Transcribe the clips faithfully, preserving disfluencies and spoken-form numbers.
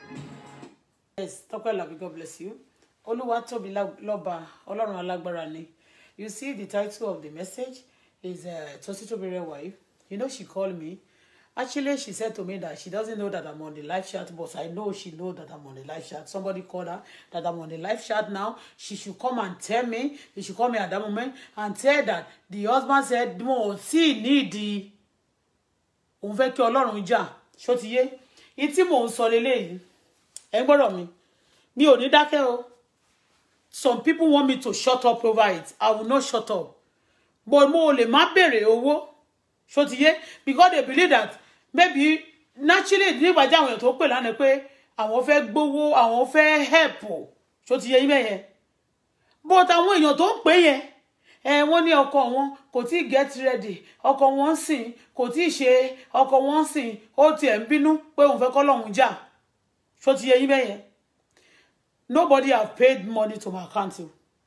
Yes, Tọ́pẹ́ Àlàbí, God bless you. Olúwatóbi lọ́ba Ọlọ́run alágbára ni. You see the title of the message is uh, Tosin Tobire wife. You know, she called me. Actually, she said to me that she doesn't know that I'm on the live chat, but I know she knows that I'm on the live chat. Somebody called her that I'm on the live chat now. She should come and tell me. She should call me at that moment and tell that the husband said, "No, see, need the òun fẹ́ kí Ọlọ́run jà." Ṣó ti yé? Ìtí mò ń sọ lélẹ́yìí. Ẹ gbọ́dọ̀ mi. Mi ò ní dákẹ́ o. Some people want me to shut up over it. I will not shut up. But mo lè má bèrè owó. Ṣó ti yé? Because they believe that maybe naturally nígbà tí àwọn èèyàn tó pè lánàá pé àwọn fẹ́ gbowó, àwọn fẹ́ help. Ṣó ti yé yín bẹ́yẹn? But àwọn èèyàn tó ń pè yẹn, ẹ wọ́n ní ọkọ wọn kò tí get ready. Ọkọ wọn sìn kò tí ṣe, ọkọ wọn sìn ó tiẹ̀ ń bínú pé òun fẹ́ k'Ọlọ́run jà. Ṣó ti yé yín bẹ́yẹn? Nobody have paid money to my account.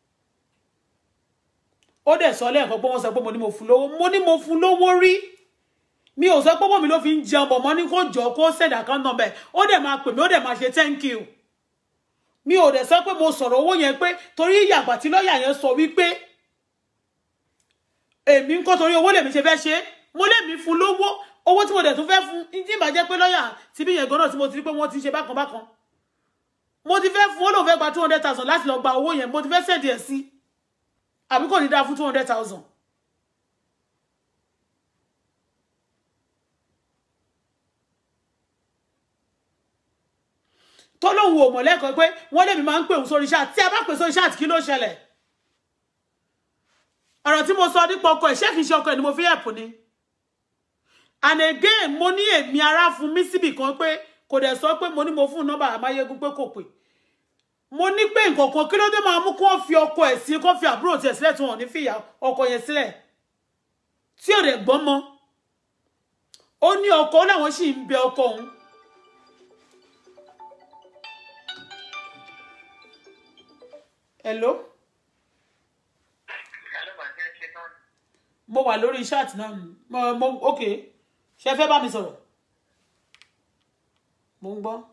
Ó dẹ̀ sọ lẹ́ẹ̀kan pé wọ́n sọ pé mo ní mo fún lówó. Mo ní mo fún lówó rí. Mi ò sọ pé mo mi ló fi ń jẹun bọ̀ mo ní kó jọ kó send account number. Ó dẹ̀ máa pè mí, ó dẹ̀ máa ṣe thank you. Mi ò dẹ̀ sọ pé mo sọ̀rọ̀ owó yẹn pé torí ìyàgbà tí lọ́ọ̀yà yẹn sọ wípé èmi ń kọ́ torí owó lèmi ṣe fẹ́ ṣe. Mo lè mi fún lówó. Owó tí mo dẹ̀ tún fẹ́ fún tí ìbá jẹ́ pé lọ́ọ̀yà tí bí yẹn gan-an tí mo ti rí pé wọ́n ti ṣe bákan bákan. Mo ti fẹ́ fún ó lóun fẹ́ gba two hundred thousand láti lọ gba owó yẹn. Mo ti fẹ́ send ẹ̀ sí. Àbí kò ní dá fún two hundred thousand. Tó lóun ò mọ̀ lẹ́kọ̀ọ́ pé wọ́n lè mi máa ń pè òun sórí chat. Tí a bá pè sórí chat kí ló ṣẹlẹ̀? Ọ̀rọ̀ tí mo sọ nípa ọkọ ẹ̀ ṣé kìí ṣe ọkọ ẹ̀ ni mo fi help ni. And again, mo ní èmi ara fún mi síbì kan pé kò dẹ̀ sọ pé mo ní mo fún nọ́mbà Amáyégún pé kò pè. Mo ní pé nǹkan kan kí ló dé máa mú kó fi ọkọ ẹ̀ sí kó fi àbúrò tiẹ̀ sílẹ̀ tí wọ́n ní fi ọkọ yẹn sílẹ̀. Tí ò dẹ̀ gbọ́n mọ́. Ó ní ọkọ ó láwọn sì ń bẹ ọkọ òun. Hello? Mo wà lórí chat náà. Mo mo okay. Ṣé fẹ́ bá mi sọ̀rọ̀? Mo ń gbọ́.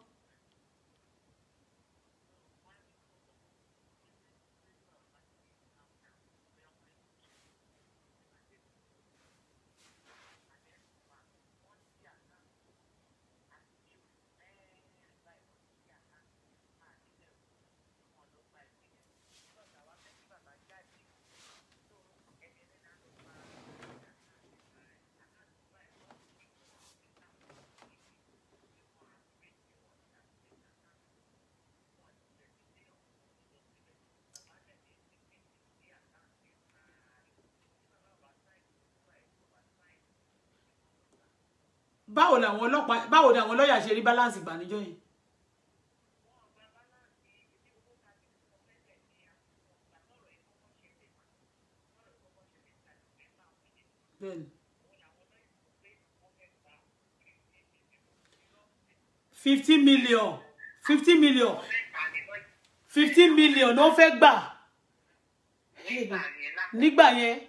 Báwo làwọn ọlọ́pàá báwo ni àwọn lọ́ọ̀yà ṣe rí balance gbà níjọ́ yẹn? Bẹ́ẹ̀ni. fifty million fifty million fifty million ló fẹ́ gbà nígbà yẹn.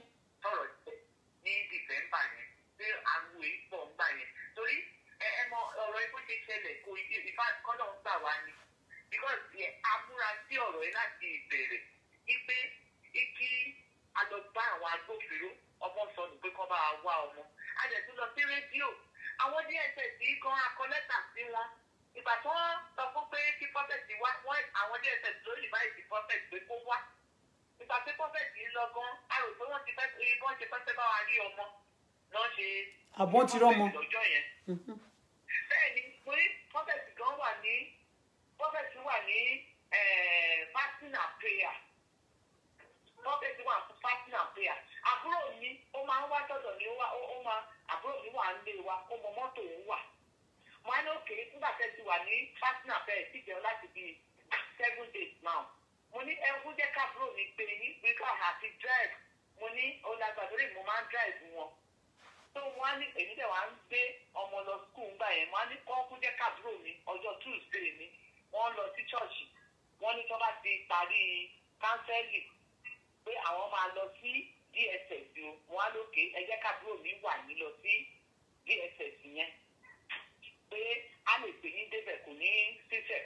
Because the amúra sí ọ̀rọ̀ yìí láti ìbẹ̀rẹ̀ ipe iki alọ́gbà àwọn agbófinró ọmọ sọnù pé kọ́ bá wá ọmọ adẹ̀tún lọ sí rédíò àwọn D S S yìí kan akọ lẹ́tà sí wọn ìgbà tí wọ́n sọ fún pé kí pọ́fẹ̀tì wá wọ́n àwọn D S S lórí ìbáyìí ti pọ́fẹ̀tì pé kó wá ìgbà tí pọ́fẹ̀tì yìí lọ gan a rò pé wọ́n ti fẹ́ wọ́n ṣe fẹ́ bá wa rí ọmọ náà ṣe àbọ̀n ti rọ́mọ lọ́jọ́ yẹn bẹ́ẹ̀ ni pé pọ́fẹ̀tì gan wà ní pọ́fẹ̀tì wà ní fasting and prayer pọ́fẹ̀tì wà fún fasting and prayer àbúrò mi ó máa ń wá tọ̀dọ̀ ní ó máa àbúrò mi wà ń lé wa ó mọ mọ́tò òun wà mo á ní òkè nígbà tẹ́ ti wà ní fasting and prayer ti jẹun láti bí seven days now mo ní ẹkún jẹ́ káàbúrò mi pé ní wíkà àti drive mo ní ọ̀làgbàdúrà mo máa ń drive wọn tó wọn á ní èmi dẹ̀ wá ń gbé ọmọ lọ school ńgbà yẹn mo á ní kọ́kún jẹ́ káàbúrò mi ọjọ́ Tuesday mi wọ́n lọ sí ṣọ́ọ̀ṣì wọ́n ní tí wọ́n bá ti parí kánsẹ́lì pé àwọn máa lọ sí D S S o wọ́n á lókè ẹjẹ́ kábúrò mi wà ní lọ sí D S S yẹn pé a lè pè ní débẹ̀ kò ní ṣíṣe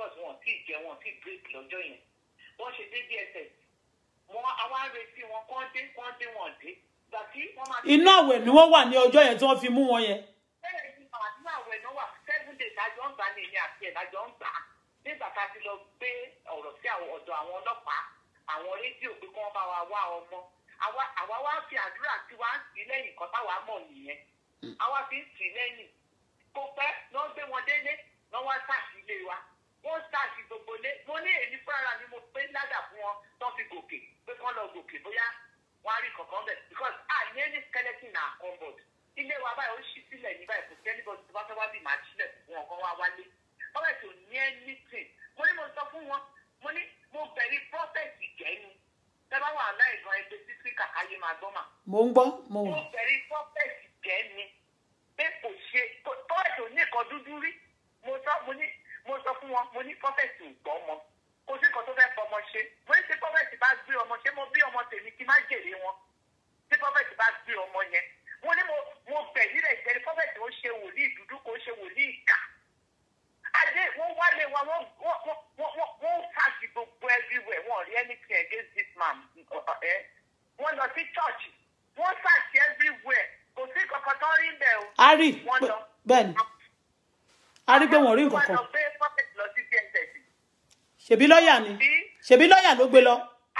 because wọn ti jẹ wọn ti break lọ́jọ́ yẹn wọ́n ṣe dé D S S wọn àwọn arètí wọn kàn dé kàn dé wọn dé gbà tí wọ́n máa. iná àwẹ̀ ni wọ́n wà ní ọjọ́ yẹn tí wọ́n fi mú wọn yẹn. bẹ́ẹ̀ ni àdúrà àwẹ̀ náà wà seven days lájọ́ ń gbà ní ilé àti ẹ̀ lájọ́ ń gbà nígbà tá a ti lọ gbé ọ̀rọ̀ sí ọ̀dọ̀ àwọn ọlọ́pàá àwọn rédíò pé kí wọ́n bá wa wá ọmọ àwa wá fi àdúrà tí wàá ń tì lẹ́yìn kan táwa mọ̀ nìyẹn àwa fi ń tì lẹ́yìn kó pẹ́ lọ́ gbé wọn délé lọ́ wá ṣàṣìlé wa wọ́n ṣàṣì gbogbo lé mo ní èmi fúnra mi mo pé ládà fún wọn tó fi gòkè pé kán lọ gòkè bóyá wọ́n á rí kankan bẹ̀ because a ní ẹni skeleton na comfort ilé wa báyìí ó ṣí sílẹ̀ ní báyìí kò sí anybody tó bá fẹ́ wá bí màá sílẹ̀ fún wọn kán wá wálé wọ́n bẹ̀ tó ní anything mo ní mo sọ fún wọn mo ní mo bẹ̀rẹ̀ prophet jẹ́ ni tẹ́ bá wà láì gan ẹgbẹ́ títí kàkáyé máa gbọ́ mà. mo ń gbọ́ mo wà. mo bẹ̀rẹ̀ prophet jẹ́ ni pé kò ṣe tó ètò ní nǹkan dúdú rí mo sọ mo ní mo sọ fún wọn mo ní prophet ò gbọ́ ọmọ kò sí nǹkan tó fẹ́ fọmọ ṣe mo ní tí prophet bá gbé ọmọ ṣé mo bí ọmọ tèmi kí má jèrè wọn tí prophet bá gbé ọmọ yẹn mo ní mo mo bẹ̀ nílẹ̀ ìjẹ́ni prophet ó ṣe wòlíì dúdú kò ṣe wòlíì ìkà adé wọ́n wálé wa wọ́n wọ́n wọ́n wọ́n fàṣì gbogbo everywhere wọ́n rí anything against this man wọ́n lọ sí church wọ́n fàṣì everywhere kò sí kankan tó rí bẹ́ẹ̀ o. a rí bẹ́ẹ̀ ni a rí pé wọ́n rí nǹkan kan. wọ́n lọ gbé prophet lọ sí D S S. ṣebí lọ́ọ̀yà ni ṣebí lọ́ọ̀yà ló gbé lọ.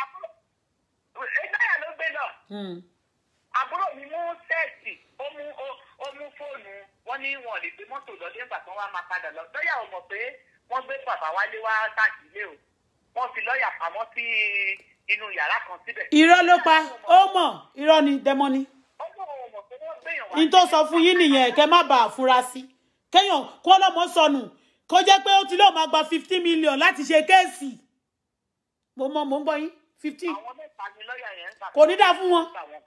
lọ́ọ̀yà ló gbé lọ. àbúrò mi mú sẹ́ẹ̀tì ó mú ó mú fóònù wọ́n ní wọn lè gbé mọ́tò lọ nígbà tí wọ́n wá máa padà lọ lọ́ọ̀yà ò mọ̀ pé wọ́n gbé bàbá wálé wá káàkiri o wọ́n fi lọ́ọ̀yà pamọ́ sí inú yàrá kan síbẹ̀. irọ́ ló pa ó mọ̀ irọ́ ni dẹ́mọ́ ni. ó mọ̀ ọ́ mọ̀ pé wọ́n gbéyàn wá. ní tó sọ fún yín nìyẹn kẹ́ má bàa fura sí kéèyàn kó lọ́mọ sọnù kó jẹ́ pé ó ti lóò máa gba fifty million láti ṣe kéèsì mo mọ mo ń gbọ́ yín fifty. àwọn mẹ́ta ni lọ́ọ̀yà yẹn ń gbà. kò ní dáa fún wọn.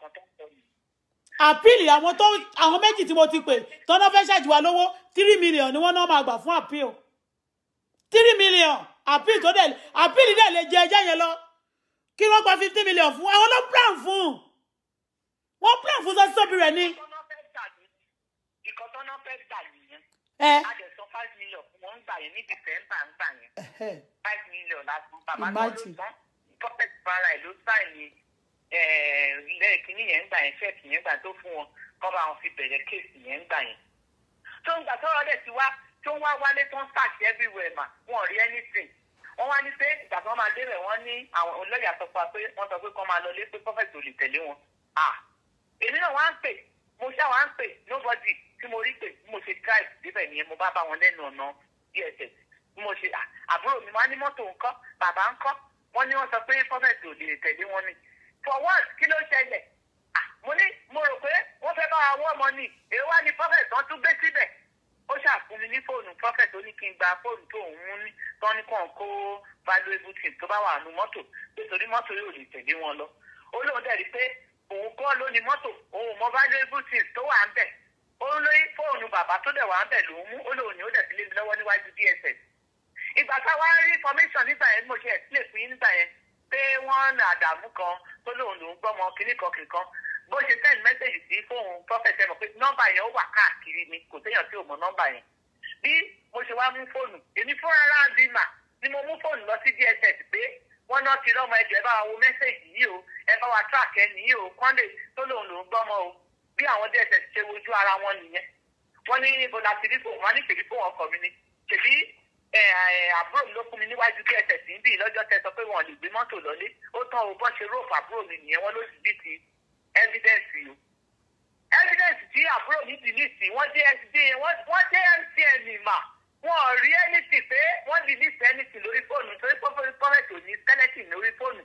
àpíìlì àwọn tó àwọn méjì tí mo ti pè tọ́nà fẹ́ ṣàjùwà lówó three million ni wọ́n náà máa gbà fún àpíìl three million àpíìl tó dẹ̀ àpíìlì dẹ̀ lè jẹ ẹjẹ́ yẹn lọ kí wọ́n gba fifty million fún àwọn ló plan fún wọ́n plan fún sọ́sí tóbi rẹ̀ ni. ìkọ́ tọ́nà fẹ́ gbà nìyẹn. ẹ a jẹ sọ five million fún wọn ń gbà yẹn ní December ń gbà yẹn five million lásán bàbá náà ló tán prophet bara ẹ̀ ló sáìní lẹ́ẹ̀kínní yẹn ń gbà yẹn fẹ́ẹ̀kì yẹn gbà tó fún wọn kọ́ bá wọn fi bẹ̀rẹ̀ kéèsì yẹn ń gbà yẹn. tó ń gbà tọ́rọ̀ dẹ̀ ti wá tó ń wá wálé tó ń search everywhere mà wọ́n rí anything. wọ́n wá ní pé ìgbà tí wọ́n máa débẹ̀ wọ́n ní àwọn olóyè àtọ́pọ̀ pé wọ́n sọ pé kọ́ máa lọ lé pé prophet ò lè tẹ̀lé wọn. èmi náà wá ń pè mo ṣá wá ń pè nobody tí mo rí pé mo ṣe drive débẹ̀ nìyẹn mo bá bá wọn lẹ́nu ọ̀nà D S S mo ṣe àbúrò mi wá ní mọ́tò ńkọ́ bàbá ńkọ́ wọ́n ní wọ́n sọ pé prophet ò lè tẹ̀lé wọn ni for what kí ló ṣẹlẹ̀ mo ní mo rò pé wọ́n fẹ́ bá wa wọ́ ọmọ ni èyí wá ní prophet tán tún gbé síbẹ̀ ó ṣàfún mi ní fóònù prophet ó ní kí n gba fóònù tó òun mú ní tán ní kàn kó valuable things tó bá wà nù mọ́tò nítorí mọ́tò yóò lè tẹ̀lé wọn lọ ó lóun dẹ̀ rí pé òun kọ́ ló ní mọ́tò òun mọ valuable things tó wà ń bẹ̀ ó lóyún fóònù bàbá tó dẹ̀ wà ń bẹ̀ lòún mú ó lóun ní ó dẹ̀ fi lé mi lọ́wọ́ níwájú D S S ìgbà táwa rí information nígbà yẹn mo ṣe explain fún yín nígbà yẹn pé wọ́n àdàmú kan tó lóun lòún gbọ́mọ kíní kan kìkan bó ṣe send message sí fóun prophet ẹ mọ̀ pé nọ́mbà yẹn ó wà káàkiri ni kò séèyàn tí ò mọ nọ́mbà yẹn bí mo ṣe wá mú fóònù èmi fúnra rà bímà ni mo mú fóònù lọ sí D S S pé wọ́n náà ti lọ́mọ ẹjọ́ ẹ bá wa wo message yìí o ẹ bá wa track ẹ nìyí o kọ́ndé tó lóun lòún gbọ́mọ o bí àwọn D S S ṣe wojú ara wọn nìyẹn wọ́n ní níbo la ti rí fóònù wọn ní ṣèbí fóònù ọkọ mi ni ṣèbí àbúrò mi ló fún mi níwájú D S S níbí lọ́jọ́ tẹ́ sọ pé wọn ò lè gbé mọ́tò lọlé ó tán o bọ́n ṣe róòfù àbúrò mi nìyẹn wọ́n ló sì bí ti evidence o evidence tí àbúrò mi ti ní sí wọ́n dé S D wọ́n dé M T N mà wọn ò rí anything pé wọ́n delete anything lórí fóònù torí prophet ò ní skeleton lórí fóònù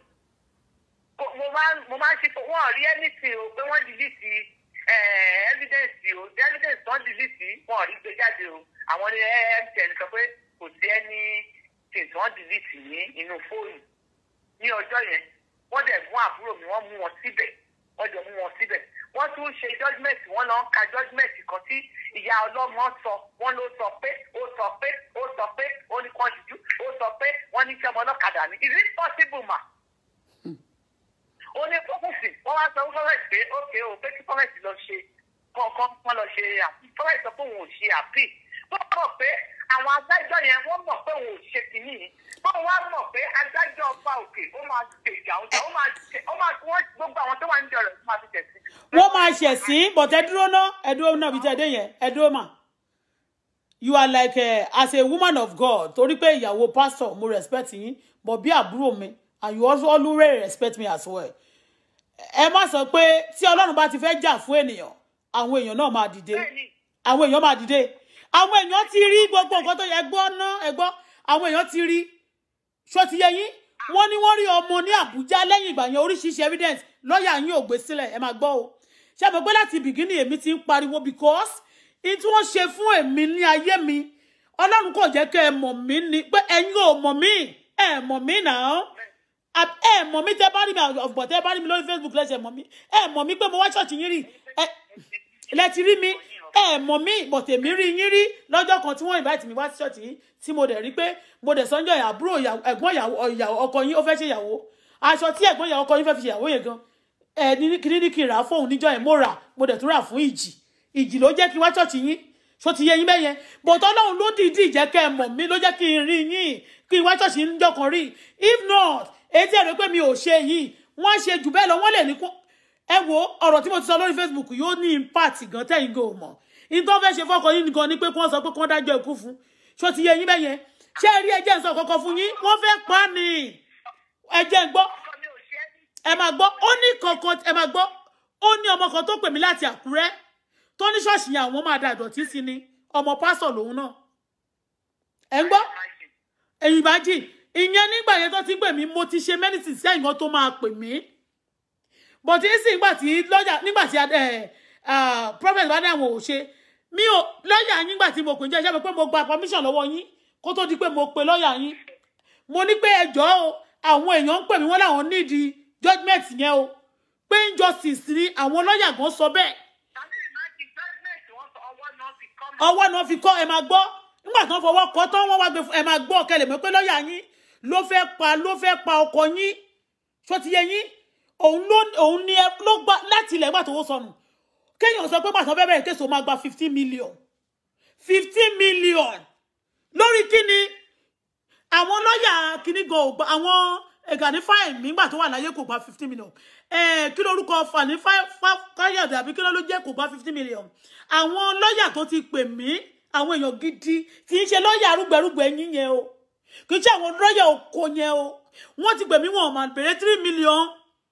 mo máa ń ṣe wọn ò rí anything o pé wọ́n delete evidence o evidence tán delete wọn ò rí gbé jáde o àwọn ní M T N sọ pé kò sí ẹni tí wọ́n delete ní inú fóònù ní ọjọ́ yẹn wọ́n dẹ̀ mú àbúrò mi wọ́n mú wọn síbẹ̀ wọ́n jọ mú wọn síbẹ̀ wọ́n tún ṣe judgement wọ́n lọ ń ka judgement kan tí ìyá ọlọ́mọ sọ wọ́n ló sọ pé ó sọ pé ó sọ pé ó ní kan jùjú ó sọ pé wọ́n ní sẹ́mọ ọlọ́kadà ní is it possible ma? ó ní fọ́fùsì wọ́n wá sọ fún fọ́fẹ́sì pé ókè o pé kí fọ́fẹ́sì lọ ṣe kọ̀ọ̀kan wọ́n lọ ṣe àpì fọ́fẹ́sì sọ pé òun ò ṣe àpì tó mọ̀ pé àwọn adájọ́ yẹn wọ́n mọ̀ pé òun ò ṣe kìíní yìí tó wá mọ̀ pé adájọ́ ọba òkè ó máa gbèjà ọjà ó máa ó máa wọ́n gbogbo àwọn tó wà nídìí ọ̀rọ̀ tó máa fi tẹ̀ sí. wọ́n máa ṣẹ̀ sí bọ̀tẹ́ dúró ná ẹ dúró náà bí tẹ́ dé yẹn ẹ dúró mà. You are like uh, as a woman of God torí pé ìyàwó pastor mo respect yín but bí àbúrò mi and you also always respect me as well. Ẹ má sọ pé tí Ọlọ́run bá ti fẹ́ jà fún ènìyàn àwọn èèyàn náà máa dìde àwọn èèyàn máa dìde àwọn èèyàn ti rí gbogbo nǹkan tó yẹ gbọ́ ná ẹ gbọ́ àwọn èèyàn ti rí ṣó ti yẹ yín wọ́n ní wọ́n rí ọmọ ní Àbújá lẹ́yìn ìgbà yẹn oríṣiríṣi evidence lọ́ọ̀yà yín ò gbé sílẹ̀ ẹ máa gbọ́ o ṣé mo gbé láti bìgínì èmi ti ń pariwo because in tí wọ́n ṣe fún èmi ní ayé mi Ọlọ́run kò jẹ́ kẹ́ ẹ mọ̀ mí ni pé ẹ̀yin ò mọ̀ mí ẹ mọ̀ mí náà ẹ mọ̀ mí tẹ́ bá rí mi ọ̀gbọ̀n tẹ́ bá rí mi lórí Facebook lẹ́sẹ̀ mọ̀ mí ẹ mọ̀ mí pé mo wá ṣọ́ọ̀ṣì yín rí ẹ lẹ́tí rí mi ẹ mọ̀ mí but èmi rí yín rí lọ́jọ́ kan tí wọ́n invite mi wá sí ṣọ́ọ̀ṣì yín tí mo dẹ̀ rí pé mo dẹ̀ sọ́njọ́ àbúrò ẹ̀gbọ́n ìyàwó ọkọ yín ó fẹ́ ṣe ìyàwó aṣọ tí ẹ̀gbọ́n ìyàwó ọkọ yín fẹ́ fi ṣe ìyàwó yẹn gan ẹ ní kí ní kí rà fóun níjọ́ yẹn mo rà mo dẹ̀ tún rà fún ìjì ìjì ló jẹ́ kí wá ṣọ́ọ̀ṣì yín ṣó ti yé yín bẹ́yẹn but Ọlọ́run ló dìídì jẹ́ kẹ́ ẹ mọ̀ mí ló jẹ́ kí n rí yín kí n wá ṣọ́ọ̀ṣì ń jọkàn rí if not ètí ẹ̀rọ pé mi ò ṣe yìí wọ́n ṣe jù bẹ́ẹ̀ lọ wọ́n lè ní kó ẹ wo ọ̀rọ̀ tí mo ti sọ lórí Facebook yóò ní impact gan tẹ́yìn gan ò mọ̀ in tó fẹ́ ṣe fọ́kọ yín nìkan ni pé kí wọ́n sọ pé kí wọ́n dájọ́ ikú fún ṣó ti yé yín bẹ́yẹn ṣé ẹ rí ẹjẹ́ ń sọ kọ́kọ́ fún yín wọ́n fẹ́ pa á ní ẹjẹ́ gbọ́ ẹ máa gbọ́ ó ní kankan ẹ máa gbọ́ ó ní ọmọ kan tó pè mí láti Àkúrẹ́ tó ní ṣọ́ọ̀ṣì yẹn àwọn máa da ìdọ̀tí sí ni ọmọ pásọ̀ lòun náà ẹ ń gbọ́ ẹ̀yìn ìbájì ìyẹn nígbà yẹn tó ti pè mí mo ti ṣe mẹ́nìtì sí ẹ̀yìn kan tó máa pè mí bọ̀tí sì nígbà tí lọ́jà nígbà tí prophet bá ní àwọn ò ṣe mi ò lọ́yà yín nígbà tí mo pè jẹ́ ṣẹ́ pé mo gba permission lọ́wọ́ yín kó tó di pé mo pe lọ́yà yín mo ní pé ẹjọ́ o àwọn èèyàn ń pè mí wọ́n láwọn nídìí judgement yẹn o pé injustice ni àwọn lọ́yà gan sọ bẹ́ẹ̀ ọwọ́ náà fi kọ́ ẹ máa gbọ́ nígbà tí wọ́n fọwọ́ kọ́ tán wọ́n wá gbé ẹ máa gbọ́ kẹlẹ̀ mọ́ pé lọ́ọ̀yà yín ló fẹ́ pa ló fẹ́ pa ọkọ yín ṣó ti yé yín òun ló òun ni ẹ ló gbà láti ilẹ̀ gbà tó wó sọnù kéèyàn sọ pé pàtó bẹ́ẹ̀ késo máa gba fifteen million fifteen million lórí kíni àwọn lọ́ọ̀yà kíní gan ò gba àwọn Gani Fáyẹ̀mí nígbà tó wà láyé kò gba fifteen million eh kí lórúkọ Fani Káyọ̀dé àbí kí ló ló jẹ́ kò gba fifteen million àwọn lọ́ọ̀yà tó ti pè mí àwọn èèyàn gidi kì í ṣe lọ́ọ̀yà arúgbẹ̀rúgbẹ̀ yín yẹn o kì í ṣe àwọn lọ́ọ̀yà oko yẹn o wọ́n ti pè mí wọn máa bèrè three million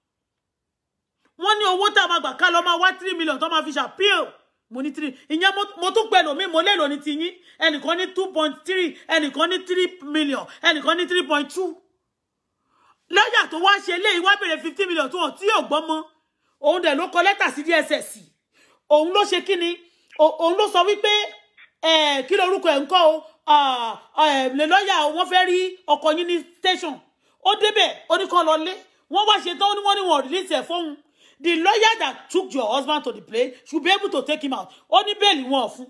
wọ́n ní owó tá a máa gbà ká lọ máa wá three million tó máa fi ṣàpíl mo ní three ìyẹn mo tún pẹ̀lú mi mo lè lò ní ti yín ẹnìkan ní two point three ẹnìkan ní three million ẹnìkan ní three point two lọ́yà tó wá ṣe léyìí wá bèrè fifteen million tó hàn tí yóò gbọ́ mọ́ òun dẹ̀ ló kọ lẹ́tà sí D S S òun ló ṣe kíni òun ló sọ wípé kí lorúkọ ẹ̀ ń kọ́ o lè lọ́yà wọ́n fẹ́ rí ọkọ yín ní station ó débẹ̀ ó ní kọ́ lọ lé wọ́n wá ṣe tán ó ní wọ́n ní wọ́n release ẹ̀ fóun the lawyer that took your husband to the place should be able to take him out ó ní bẹ́ẹ̀lì wọn ò fún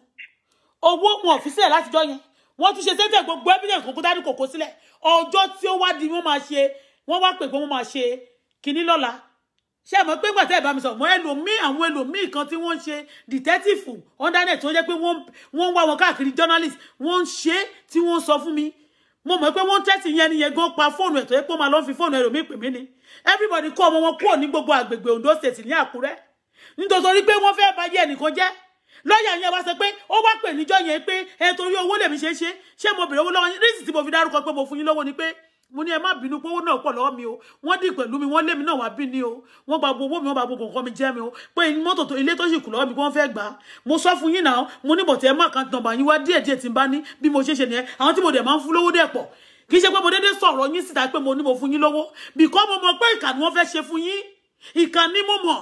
owó wọn ò fi sílẹ̀ látijọ́ yẹn wọ́n tún ṣe sẹ́tẹ̀ gbogbo evidence kò kó dání kò kó sílẹ̀ ọjọ́ tí ó wá di wọ́n máa ṣe wọ́n wá pè pé wọ́n máa ṣe kinní lọ́la ṣé mọ̀ pé gbàtẹ́ ìbámi sọ mọ́ ẹlòmíì àwọn ẹlòmíì kan tí wọ́n ń ṣe detective undernet tó jẹ́ pé wọ́n ń wá wọn káàkiri journalist wọ́n ń ṣe tí wọ́n sọ fún mi mo mọ̀ pé wọ́n tẹ́sí yẹn nìyẹn gan pa fóònù ẹ̀ tó yẹ pé ó máa lọ́ fi fóònù ẹlòmíì pè mí ni everybody kó ọmọ wọn kúrò ní gbogbo àgbègbè Ondo State ní Àkúrẹ́ nítorí pé wọ́n fẹ́ bá yẹ ẹnìkan jẹ́ lọ́yà yẹn wá sọ pé ó wá pè níjọ́ yẹn pé ẹ torí owó lèmi ṣe ṣe ṣé mo bèrè owó lọ́wọ́ yín rísì tí mo fi dárúkọ pé mo fún yín lówó ni pé mo ní ẹ má bínú pé owó náà pọ̀ lọ́wọ́ mi o wọ́n dì pẹ̀lú mi wọ́n lé mi náà wá bí ni o wọ́n gba gbogbo mi wọ́n gba gbogbo nǹkan mi jẹ́ mi o pé mọ́tò tó ilé tó sì kù lọ́wọ́ mi kí wọ́n fẹ́ gbà á mo sọ fún yín náà mo ní bọ̀tẹ́ má kan tàn bá yín wá díẹ̀ díẹ̀ tí n bá ní bí mo ṣe ṣe nìyẹn àwọn tí mo dẹ̀ máa ń fún lówó dẹ̀ pọ̀ kì í ṣe pé mo dédé sọ̀rọ̀ yín síta pé mo ní mo fún yín lówó bìkọ́ mo mọ̀ pé ìkà ni wọ́n fẹ́ ṣe fún yín ìkà ni mo mọ̀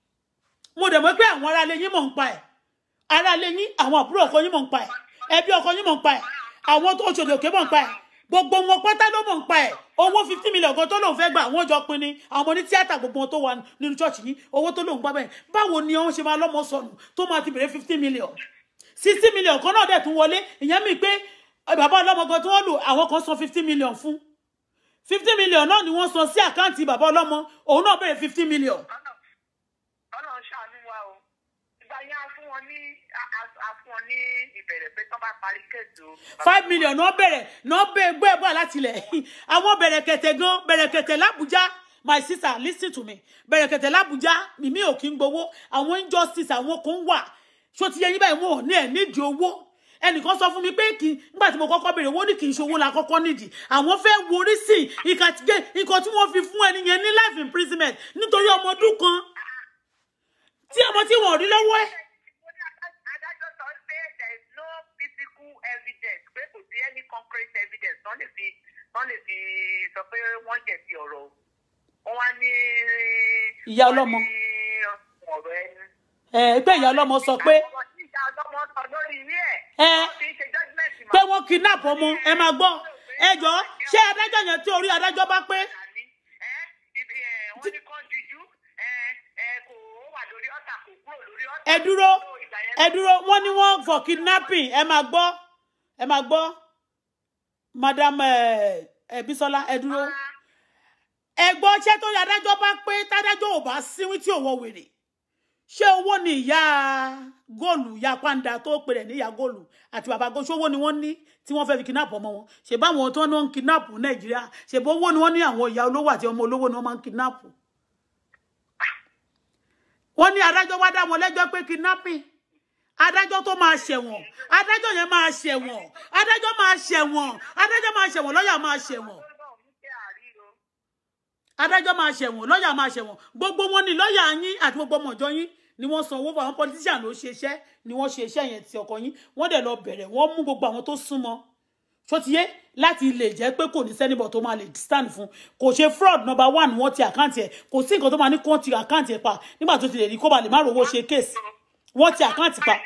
mo dẹ̀ mọ̀ pé àwọn ará ilé yín mọ̀ ń pa ẹ̀ ará ilé yín àwọn àbúrò ọkọ yín mọ̀ ń pa ẹ̀ ẹbí ọkọ yín mọ̀ ń pa ẹ̀ àwọn tó ṣòdì òkè mọ̀ ń pa ẹ̀ gbogbo wọn pátá ló mọ̀ ń pa ẹ̀ owó fifty million kan tó lòun fẹ́ gbà àwọn jọ pin ni àwọn ní tíátà gbogbo wọn tó wà nínú ṣọ́ọ̀ṣì yín owó tó lòun gbà bẹ́ẹ̀ báwo ni wọ́n ṣe máa lọ́mọ sọnù tó máa ti bèrè fifty million sixty million kan náà dẹ̀ tún wọlé ìyẹn mi pé bàbá ọlọ́mọ gan tí wọ́n lò àwọn kan san fifty million fún fifty million náà ni wọ́n san sí àkáǹtì bàbá ọlọ́mọ òun náà bèrè fifty million. Ọlọ́run ṣàánú wa o ìgbà yẹn a fún wọn ní a fún wọn ní ní ìbẹ̀rẹ̀ pé tán bá parí kéèsì o. five million náà bẹ̀rẹ̀ náà bẹ̀ gbé bọ́ láti ilẹ̀ àwọn bẹ̀rẹ̀kẹ̀tẹ̀ gan bẹ̀rẹ̀kẹ̀tẹ̀ l'Abuja my sister listen to me bẹ̀rẹ̀kẹ̀tẹ̀ l'Abuja mímí ò kí ń gbowó àwọn injustice àwọn kan wà ṣó ti yẹ yín báyìí wọn ò ní ẹ̀ nídìí owó ẹnìkan sọ fún mi pé kí nígbà tí mo kọ́kọ́ béèrè owó ní kì í ṣe owó la kọ́kọ́ nídìí àwọn fẹ́ worí sí nǹkan tí wọ́n fi fún ẹni yẹn ní life imprisonment nítorí ọmọ ọdún kan tí ọmọ tí wọ́n rí lọ́wọ́ ẹ̀. adájọ́ sọ pé there is no physical evidence pé kò sí any concrete evidence tán lè fi tán lè fi sọ pé wọ́n jẹ̀bi ọ̀rọ̀ wọn wá ní. ìyá ọlọ́mọ ọ̀rọ̀ ẹni. ẹ pé ìyá ọlọ́mọ sọ pé ìyá ọlọ́mọ sọ lórí ilé ẹ ẹ̀ kì í ṣe judgement mọ́. pé wọ́n kidnap ọmọ ẹ máa gbọ́ ẹ jọ ṣé adájọ́ yẹn tí orí adájọ́ bá pé. wọ́n ní kọ́ díjú kò wà lórí ọ̀tà kò kúrò lórí ọ̀tà. ẹ dúró ẹ dúró wọ́n ní wọ́n for kidnapping ẹ máa gbọ́ ẹ máa gbọ́ madam ẹ Bísọ́lá ẹ dúró ẹ gbọ́ ṣé tó yẹ adájọ́ bá pé tádájọ́ ò bá síwí tí ò wọ wèrè ṣé owó ni ìyá góòlù ìyá pàǹdà tó pèrè ní ìyá góòlù àti bàbá góòlù ṣé owó ni wọ́n ní tí wọ́n fẹ́ fi kidnap ọmọ wọn ṣe báwọn tó ń kidnap Nàìjíríà ṣe bó owó ni wọ́n ní àwọn ìyá olówó àti ọmọ olówó ni wọ́n máa ń kidnap wọ́n ní adájọ́ wá dá wọn lẹ́jọ́ pé kidnapping adájọ́ tó máa ṣẹ̀wọ̀n adájọ́ yẹn máa ṣẹ̀wọ̀n adájọ́ máa ṣẹ̀wọ̀n adájọ́ máa ṣẹ̀wọ̀n lọ́yà máa ṣẹ̀wọ̀n adájọ́ máa ṣẹ̀wọ̀n lọ́yà máa ṣẹ̀wọ̀n gbogbo wọn ni lọ́yà yín àti gbogbo ọmọ ìjọ yín ni wọ́n san owó fún àwọn politician ló ṣe iṣẹ́ ni wọ́n ṣe iṣẹ́ yẹn ti ọkọ yín wọ́n dẹ̀ lọ bẹ̀rẹ̀ wọ́n mú gbogbo àwọn tó súnmọ́ ṣótiyé láti lè jẹ́ pé kò ní sẹ́nibọ̀ tó máa lè stand fún kò ṣe fraud number one wọ́n ti àkáǹtì ẹ̀ kò sí nǹkan tó máa ní kó ti àkáǹtì ẹ̀ pa nígbà tó ti lè rí kó ba lè má rówó ṣe case wọ́n ti àkáǹtì pa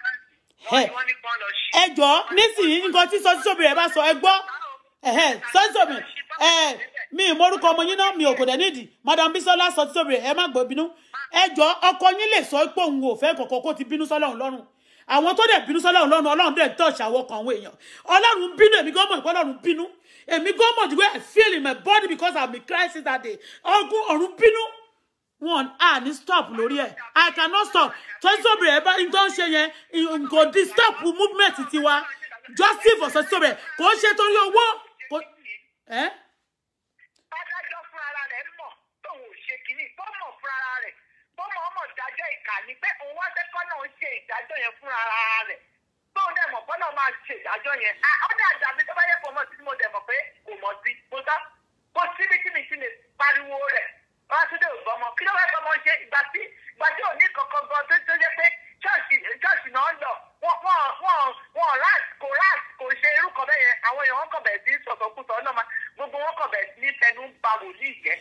ẹ jọ nísìnyí nǹkan tí sọ́sísọ́bì rẹ̀ bá sọ ẹ gbọ́ sọ́sísọ́bì mi ì mórúkọ ọmọ yín náà mi ò kò dẹ̀ nídìí madam Bísọ́lá sọ́sísọ́bì rẹ̀ ẹ má gbọ́ bínú ẹ jọ ọkọ yín lè sọ pé òun ò fẹ́ kọ̀kọ́ kó ti bínú sọ́lọ́run lọ́rùn àwọn tó dẹ̀ bínú sọ́lọ́run lọ́rùn ọlọ́run dẹ̀ touch àwọn kan àwọn èèyàn ọlọ́run bínú èmi gan mọ̀ nípa ọlọ́run bínú èmi gan mọ̀ the way I feel in my body because I'm in crisis that day ọgùn ọ̀run bínú wọn à ní stop lórí ẹ̀ I cannot stop sọ́sísọ́bì rẹ̀ bá ń tó ń ṣe yẹn kò di stop movement tiwa justice for sọ́sísọ́bì rẹ̀ kò ń ṣe torí owó kò ẹ́. adájọ́ fún ara rẹ̀ mọ̀ tóun ò ṣe kínní tó mọ̀ fún ara rẹ̀ tó mọ̀ ọmọ ìdájọ́ ìkà ni pé òun wá fẹ́ kọ́ náà ṣe ìdájọ́ yẹn fún ara rẹ̀ tóun dẹ̀ mọ̀ kọ́ náà máa ṣe ìdájọ́ yẹn ọ̀dà àdàbí tó bá yẹ kó mọ̀ sí mo dẹ̀ mọ̀ pé kò mọ̀ sí mo sá kó síbi tí mi ti lè pariwo rẹ̀ wọ́n tún dé ògbọ́mọ kí ló fẹ́ kọ́ mọ́ ṣe ìgbà tí ìgbà tí ò ní kankan gan tó tó jẹ́ pé ṣọ́ọ̀ṣì náà ń lọ wọ́n wọ́n wọ́n wọ́n ráàsì kò ráàsì kò ṣe irú kan bẹ́ẹ̀ yẹn àwọn èèyàn wọn kàn bẹ̀rẹ̀ sí sọ̀tọ̀kùsọ̀ ọlọ́mà gbogbo wọn kàn bẹ̀rẹ̀ sí ní tẹnu ba wòlíì jẹ́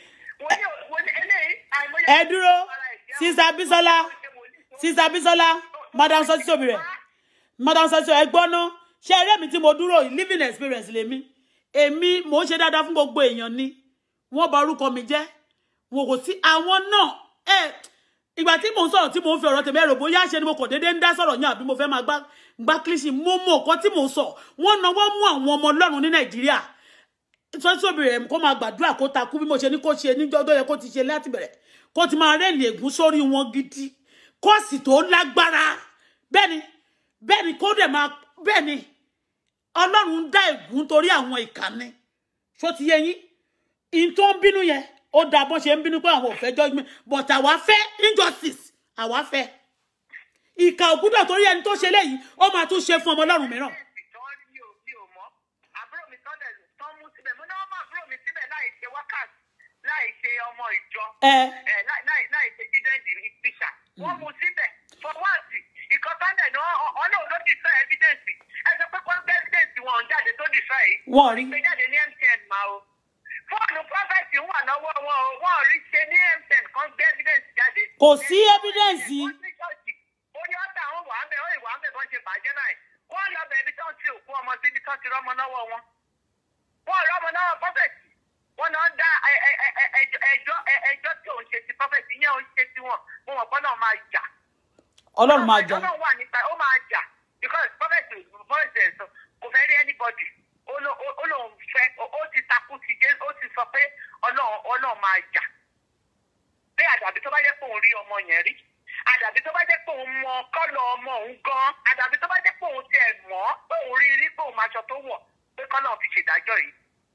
ẹ dúró sísá Bísọ́lá sísá Bísọ́lá madam sọ́sísọ́bì rẹ̀ madam sọ́sísọ́ ẹ gbọ́ ná ṣé eré mi tí mo dúró living experience lèmi èmi mò ń ṣe dáadáa fún gbogbo èèyàn ni wọ́n bà orúkọ mi jẹ́ wọn kò sí àwọn náà ẹ ìgbà tí mò ń sọ̀rọ̀ tí mò ń fi ọ̀rọ̀ tèmi ẹ̀rọ bóyá ṣe ni mo kàn déédéé ń dá sọ̀rọ̀ yín àbí mo fẹ́ máa gbá gbá kílíṣì mo mọ̀ nǹkan tí mò ń sọ wọ́n náwó mú àwọn ọmọ Ọlọ́run ní Nàìjíríà sọ́sísọ́bì rẹ̀ kó máa gbàdúrà kó takú bí mo ṣe ní kó ṣe níjọ́ tó yẹ kó ti ṣe láti bẹ̀rẹ̀ kó ti máa rẹ́ẹ̀lì ègún sórí wọn gidi kọ́ọ̀sì tó lágbára bẹ́ẹ̀ni bẹ́ẹ̀ni kó dẹ̀ máa bẹ́ẹ̀ni Ọlọ́run ń dá ègún torí àwọn ìkànnì ṣó ti yé yín in tó ń bínú yẹn ó dá bọ́n ṣe ń bínú pé àwọn ò fẹ́ judgment but àwa fẹ́ injustice àwa fẹ́ ìkà ògúdọ̀ torí ẹni tó ṣe léyìí ó máa tún ṣe fún ọmọ Ọlọ́run mìíràn. láì ṣe ọmọ ìjọ láì ṣe dídẹ́ǹdì ìpìṣà wọ́n mú síbẹ̀ fọwọ́sì ìkọ́tọ́ndẹ̀ ní ọlọ́run ló ti sọ ẹ́fídẹ́ǹsì ẹ sọ pé kọ́ńtà ẹ́fídẹ́ǹsì wọn ò jáde tó dì sọ yìí wọ́n rí gbé jáde ní M T N máa o fóònù prọfẹ̀tì wà lọ́wọ́ wọn o wọ́n rí ṣe ní M T N kan gbé ẹ́fídẹ́ǹsì jáde. kò sí ẹ́fídẹ́ǹsì. orí ọ̀tá àwọn wà á bẹ̀ ó ìwà á bẹ̀ bọ́n ṣe bàjẹ́ báyìí wọ́n lọ bẹ̀ ibi tó ń ti òkú ọmọ síbi tó ti rọ́mọ lọ́wọ́ wọn wọ́n rọ́mọ lọ́wọ́ prọfẹ̀tì wọ́n náà dá ẹjọ́ ẹjọ́ tí òun ṣe ti prọfẹ̀tì yẹn òun ṣe ti wọn mo mọ̀ pọ́n náà máa jà. Ọlọ́run máa jà. Ọlọ́run wà nípa ó máa jà because prọfẹ̀tì voice kò fẹ́ rí anybody ó lóun fẹ́ ó ti takú ti dé ó ti sọ pé Ọlọ́run máa jà. pé àdàbí tó bá jẹ́ pé òun rí ọmọ yẹn rí àdàbí tó bá jẹ́ pé òun mọ kọ́lọ̀ ọmọ òun gan àdàbí tó bá jẹ́ pé òun ti ẹ̀ mọ́ pé òun rí rí pé òun máa aṣọ tó wọ̀ pé kọ́ náà fi ṣèdájọ́ yìí.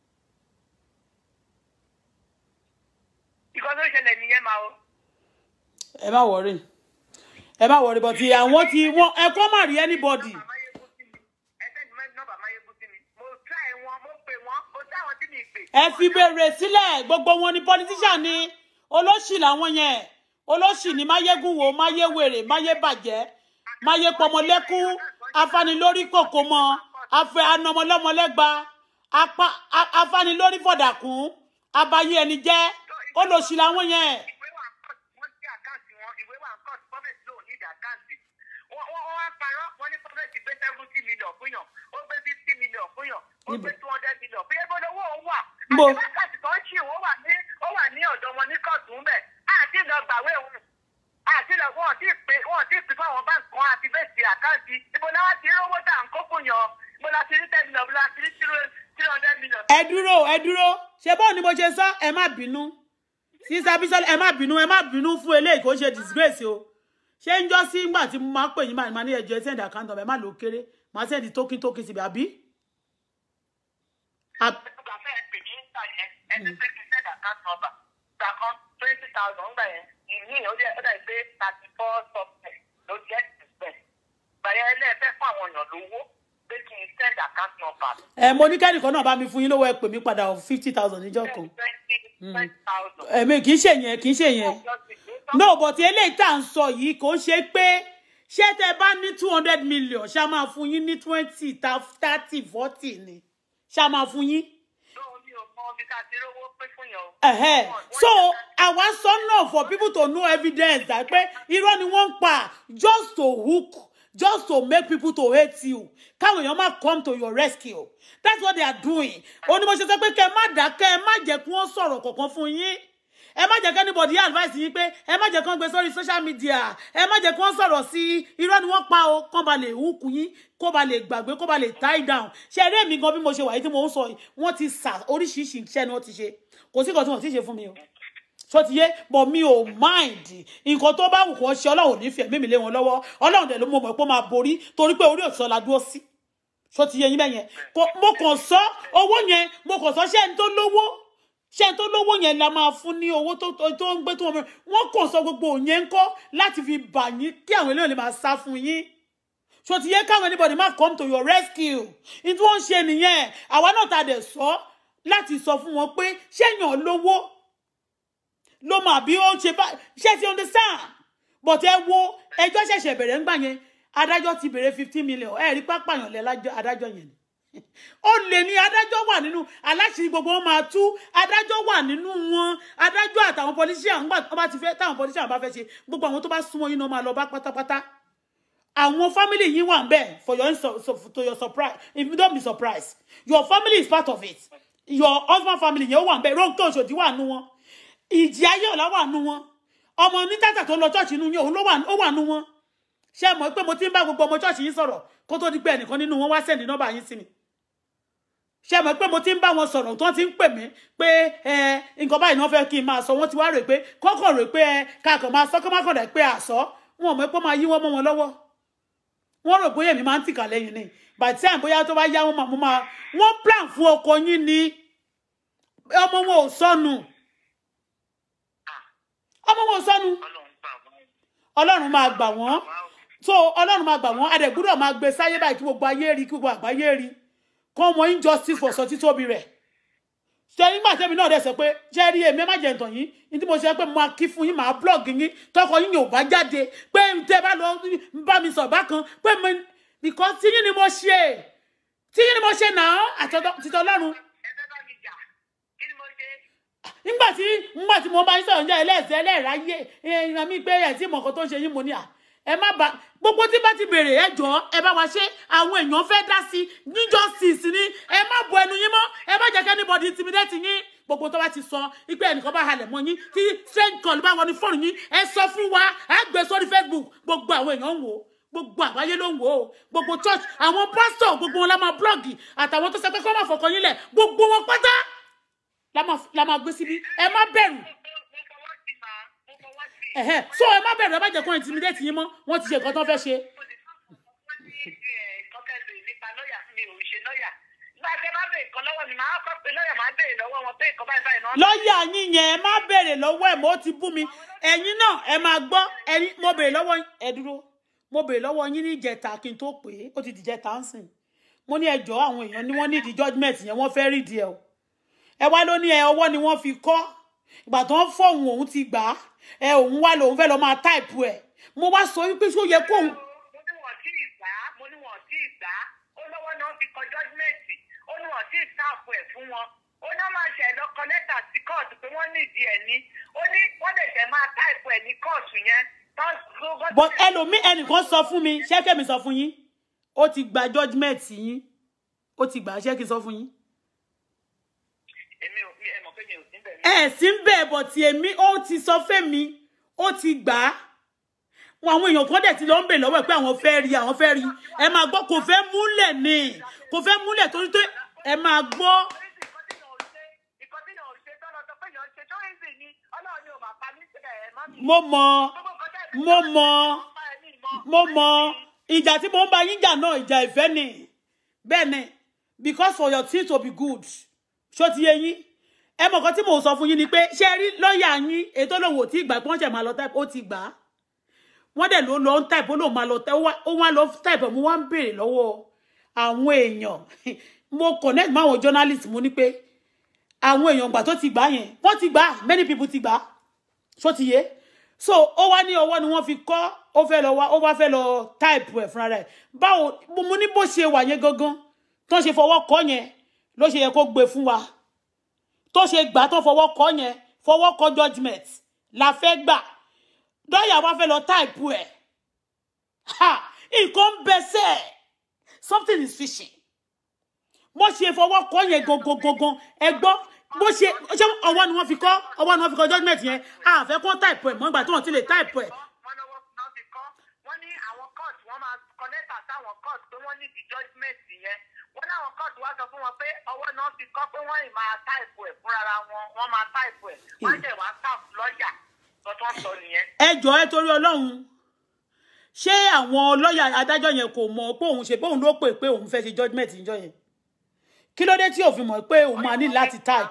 ìkọ́ tó ṣẹlẹ̀ nìyẹn máa o. ẹ má wọrí ẹ má wọrí but àwọn tí wọ́n ẹ kọ́ má rí anybody. ẹ fi béèrè sílẹ̀ gbogbo wọn ni politician ni olóṣì làwọn yẹn olóṣì ni máyégún wo máyéwèrè máyébàjẹ́ máyépọmọlẹ́kún afánilórí kòkó mọ afẹ anọmọlọmọlẹ́gba afánilórí fọ̀dàkùn abayé ẹni jẹ́ olóṣì làwọn yẹn. Bo. Àti tó ń ṣì wọ́n wà ní ó wà ní ọ̀dọ̀ wọn ní kóòtù ń bẹ̀. Àti lọ gbàwé òun. Àti lọ wọ́n ti pè wọ́n ti pè fún àwọn báńkì kan àti bẹ́ẹ̀sì àkáǹtì. Ibo náà ti rí owó tá à ń kó fún yan. Ibo la ti rí ten million, ibo la ti rí three hundred million. Ẹ dúró ẹ dúró ṣe bọ́ọ̀ ni mo ṣe sọ ẹ má bínú. Sísá Bísọ́lá ẹ má bínú ẹ má bínú fún eléyìí kò ṣe disgrace o. Ṣé ń jọ́ sí ìgbà tí mo máa pè yín máa ní ẹjọ́ send account number ẹ má lò kéré. Màá send token token síbi àbí? Ẹni pé kí send account number ṣàkán twenty thousand gbà yẹn ìní ó dẹ̀ ó dẹ̀ pé thirty four something ló jẹ́ ìgbẹ́. Bàyẹ̀ ẹlẹ́ẹ̀fẹ́ fún àwọn èèyàn lówó pé kí n send account number. Ẹ mo ní kẹ́nìkan náà bá mi fún yín lówó ẹ pè mí padà fifty thousand níjọ́ kan. Ẹ̀mi kì í ṣe yẹn kì í ṣe yẹn. No but eléyìí tá à ń sọ yìí kò ń ṣe pé ṣé tẹ bá ní two hundred million ṣá máa fún yín ní twenty thirty forty ni ṣá máa fún yín. Uh-huh. So àwa sọ náà for people to know evidence that pé irọ́ ni wọ́n ń pa just to hook just to make people to hate you káwọn èèyàn má come to your rescue that's what they are doing. Ó ní mo ṣe sọ pé kẹ́ má dákẹ́ ẹ má jẹ́ kí wọ́n sọ̀rọ̀ kankan fún yín ẹ má jẹ́ kí anybody advice yín pé ẹ má jẹ́ kí wọ́n gbé sórí social media ẹ má jẹ́ kí wọ́n sọ̀rọ̀ sí irọ́ ni wọ́n pa o kán ba lè hook yín kó ba lè gbàgbé kó ba lè tie down ṣe eré mi gan bí mo ṣe wà yìí tí mo ń sọ wọ́n ti sà oríṣiríṣi iṣẹ́ ni wọ́n ti ṣe kò sí nǹkan tí wọ́n ti ṣe fún mi o so ti yé but mi ò mind nǹkan tó bá wù kó ṣe Ọlọ́run nífẹ̀ẹ́ mímì lé wọn lọ́wọ́ Ọlọ́run dẹ̀ ló mọ̀ pé ó máa borí torí pé orí òtítọ́ la dúró sí so ti yé yín bẹ́yẹn mo kàn sọ owó yẹn mo kàn sọ ṣé ẹni tó lówó ṣé ẹni tó lówó yẹn la máa fún ní owó tó tó ń gbé tó wọn wọn kàn sọ gbogbo yẹn ń kọ́ láti fi bà yín kí àwọn eléyìí lè máa sá fún yín so ti yé káwọn anybody má come to your rescue ní tí wọ́n ń ṣe nìyẹn àwa náà ta dẹ̀ sọ láti sọ fún wọn pé ṣéyàn lówó ló mà bí ó ṣe bá ṣe ti understand but ẹ wo ẹjọ́ ṣẹ̀ṣẹ̀ bẹ̀rẹ̀ ńgbà yẹn adájọ́ ti bẹ̀rẹ̀ fifteen million ẹ rí pápáyàn lẹ adájọ́ yẹn ó lè ní adájọ́ wà nínú aláṣìírí gbogbo wọn máa tú adájọ́ wà nínú wọn adájọ́ àtàwọn politician ńgbà tó bá ti fẹ́ táwọn politician bá fẹ́ ṣe gbogbo àwọn tó bá súnmọ́ yín náà máa lọ bá pátápátá àwọn family yín wà ńbẹ̀ for your to your surprise if you don't be surprised your family is part of it your husband family yẹn ó wà ńbẹ̀ Ronke Oshodi wà nínú wọn ìjì ayé ọ̀la wà nínú wọn ọmọ onítàtà tó lọ church nínú yín òun ló wà ó wà nínú wọn ṣé mọ̀ pé mo ti ń bá gbogbo ọmọ church yín sọ̀rọ̀ kó tó di pé ẹnìkan nínú wọn wá send nọ́mbà yín sí mi ṣé mọ̀ pé mo ti ń bá wọn sọ̀rọ̀ tó ti ń pè mí pé ẹ nǹkan báyìí náà fẹ́ kí n máa sọ wọ́n ti wá rò pé kọ́kọ́ rò pé ẹ káàkàn máa sọ kó má kọ̀dà pé àsọ wọn mọ̀ pé máa yí wọ́n mọ́ wọn lọ́wọ́ wọ́n rò bóyá èmi máa ń tìkà lẹ́yìn ni by the time bóyá tó bá yá wọn máa máa wọ́n plan fún ọkọ yín ni ọmọ wọn ò sọnù ọmọ wọn ò sọnù Ọlọ́run máa gbà wọ́n so Ọlọ́run máa gbà wọ́n adẹ̀gbúdọ̀ máa gbé sáyé báyìí kí gbogbo ayé rí kí gbogbo àgbáyé rí kọ́ mọ injustice for sọ títóbi rẹ̀ ṣe nígbà tẹ́mi náà dẹ̀ sọ pé ṣe rí èmi má jẹ́ ǹtàn yín ní tí mo ṣe pé mo máa kí fún yín máa blog yín tọkọ yín yóò bá jáde pé tẹ́ bá lọ bá mi sọ bákan pé mo nìkan tí yín ni mo ṣe tí yín ni mo ṣe náà àtọ́tọ́ Ọlọ́run nígbà tí nígbà tí mo bá yín sọ̀rọ̀ ǹjẹ́ ẹlẹ́ẹ̀sẹ̀ ẹlẹ́ẹ̀ráyé èèyàn mi pé ẹ̀ tí mọ̀ nǹkan tó ń ṣe yín mo ní à ẹ má bá gbogbo tí bá ti bèrè ẹ jọ̀ọ́ ẹ bá wa ṣe àwọn èèyàn fẹ́ dá sí níjọ́sìsì ni ẹ má bo ẹnu yín mọ́ ẹ má jẹ́ kí anybody intimidate yín gbogbo tó bá ti sọ ipe ẹnìkan bá halẹ̀ mọ́ yín tí strange call bá wọnú fóònù yín ẹ sọ fún wa ẹ gbé sórí Facebook gbogbo àwọn èèyàn ń wò ó gbogbo àgbáyé ló ń wò ó gbogbo church àwọn pastor gbogbo wọn la máa blọ́ọ̀gì àtàwọn tó sọ pé kọ́ máa fọkàn yín lẹ̀ gbogbo wọn pátá la máa gbé síbí ẹ má bẹ̀rù so ẹ má bẹ̀rù ẹ má jẹ́ kó intimidate yín mọ́ wọ́n ti ṣe nǹkan tó fẹ́ ṣe. lọ́ọ̀yà bá a ṣe máa bèèrè kan lọ́wọ́ mi máa kọ́ pé lọ́ọ̀yà máa bèèrè lọ́wọ́ wọn pé nǹkan báyìí báyìí náà. lọ́ọ̀yà yín yẹn ẹ má bèèrè lọ́wọ́ ẹ̀ mo ti bú mi ẹ̀yin náà ẹ máa gbọ́ ẹ̀yin mo bèèrè lọ́wọ́ ẹ dúró mo bèèrè lọ́wọ́ yín ní ìjẹta kí n tó pè é ó ti dìjẹta ń sìn mo ní ẹjọ́ àwọn èèyàn ni wọ́n ní ìdí judgement yẹn wọ́n fẹ́ rí ìdí ẹ̀ o ẹ wá ló ní ẹ ọwọ́ ni wọ́n fi kọ́ ìgbà tó ń fọ̀hún òun ti gbà á ẹ òun wá lòun fẹ́ lọ máa táìpù ẹ̀ mo wá sọ wípé ṣó yẹ kóun. mo ní wọn tí ì gbà á mo ní wọn tí ì gbà á ó lọ́wọ́ náà fi kọ judgement ó ní wọn tí ì sáàpù ẹ̀ fún wọn ó náà máa ṣe lọ́kọ lẹ́tà sí kóòtù pé wọ́n nídìí ẹ̀ ní ó ní wọ́n lè ṣe máa táìpù ẹ̀ ní kóòtù yẹn. but ẹlòmí ẹnìkan sọ fún mi ṣé kẹ́mi sọ fún yín ó ti gba judgement yín ó ti gbà ṣé kí n sọ fún yín. èmi ò ẹ mọ̀ pé mi ò sí bẹ́ẹ̀. ẹ sí ń bẹ́ẹ̀ bọ̀ tí èmi ó ti sọ fẹ́mi ó ti gbà á wọn àwọn èèyàn kan dẹ̀ ti lọ ń bè lọ́wọ́ ẹ̀ pé àwọn fẹ́ rí àwọn fẹ́ rí ẹ máa gbọ́ kò fẹ́ múlẹ̀ ni kò fẹ́ múlẹ̀ torí tó ẹ máa gbọ́. mo mọ̀ mo mọ̀ mo mọ̀ ìjà tí mo ń bá yín jà náà ìjà ìfẹ́ ni bẹ́ẹ̀ ni because for your things to be good ṣó ti yé yín ẹ mọ̀ kan tí mo sọ fún yín ni pé ṣé rí lọ́ọ̀yà yín ètò olówó tí ìgbà pọ́n ṣẹ̀ máa lọ type ó ti gbà á wọ́n dẹ̀ ló lọ ń type ó lóun máa lọ type ó wá lọ type mo wá ń béèrè lọ́wọ́ àwọn èèyàn mo connect mọ́ àwọn journalist mo ní pé àwọn èèyàn gbà tó ti gbà yẹn wọ́n ti gbà many people ti gbà ṣó ti yé so ó wá ní ọwọ́ ni wọ́n fi kọ́ ó fẹ́ lọ wá ó wá fẹ́ lọ type ẹ̀ fúnra rẹ̀ báwo mo ní bó ṣe wà yẹn gangan tó ṣe fọwọ́ kọ́ yẹn ló ṣe yẹ kó gbé fún wa tó ṣe gbà tó fọwọ́ kọ́ yẹn fọwọ́ kọ́ judgement la fẹ́ gbà lọ́ọ̀yà wa fẹ́ lọ type ẹ̀ ha nǹkan bẹ́sẹ̀ something is fishing mo ṣe fọwọ́ kọ́ yẹn gangan ẹ gbọ́ bó ṣe ṣé ọwọ́ ni wọ́n fi kọ́ ọwọ́ ni wọ́n fi kọ́ judgement yẹn a fẹ́ kó type ẹ̀ mọ́ ìgbà tí wọ́n ti lè type ẹ̀. wọ́n ní àwọn court wọ́n máa connect àtàwọn court pé wọ́n ní the judgement yẹn wọ́n láwọn court wá sọ fún wọn pé ọwọ́ náà fi kọ́ pé wọ́n ì máa type ẹ̀ fúnra wọn wọ́n máa type ẹ̀ wọ́n jẹ̀ wá staff lọ́ọ̀yà tọ́tọ́ sọ nìyẹn. ẹ jọ̀ọ́ ẹ torí Ọlọ́run ṣé àwọn lọ́ọ̀yà adájọ́ yẹn kò mọ̀ pé òun ṣe pé òun ló pè pé òun fẹ́ ṣe judgement níjọ́ yẹn kí ló dé tí ò fi mọ̀ pé òun máa ní láti type.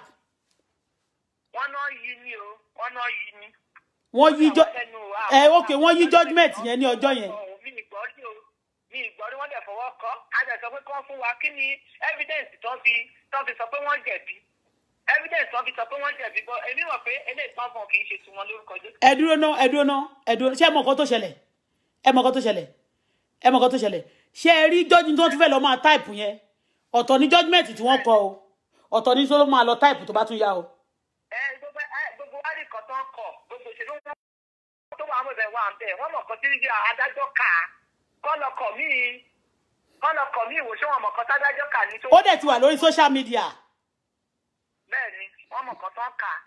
wọ́n náà yí ni o wọ́n náà yí ni. wọ́n yí jọ ẹ ok wọ́n yí judgement yẹn ní ọjọ́ yẹn. mi ìgbọ́ rí o mi ìgbọ́ rí wọ́n dẹ̀ fọwọ́ kọ́ a dẹ̀ sọ pé kí wọ́n fún wa kí ni evidence tó fi tó fi sọ pé wọ́n jẹ̀bi evidence tó fi sọ pé wọ́n jẹ̀bi bọ́ èmi mọ̀ pé eléyìí tán fún kì í ṣe tiwọn lórúkọ Jésù. ẹ dúró ná ẹ dúró ná ẹ dúró ṣé ẹ mọ̀ nǹkan tó ṣẹlẹ̀ ẹ mọ̀ nǹkan tó ṣẹlẹ̀ ẹ mọ̀ nǹkan tó ṣẹlẹ̀ ṣé ẹ rí judgement tó tún fẹ́ lọ máa type yẹn ọ̀tọ̀ ní judgement tí wọ́n kọ o ọ̀tọ̀ ní tó máa lọ type tó bá tún yá o. ẹ gbogbo ẹ gbogbo wá rí nǹkan tó ń kọ gbogbo òṣèlú wọn tó wà wọn bẹ wà ń bẹ wọn mọ nǹkan tí adájọ́ kà á kọlọkọ míì kọlọkọ míì wò ṣé wọn mọ nǹkan tádájọ́ kà ní tó. ó dẹ̀ ti wà lórí social media. bẹ́ẹ̀ ni wọ́n mọ nǹkan tó ń kà á.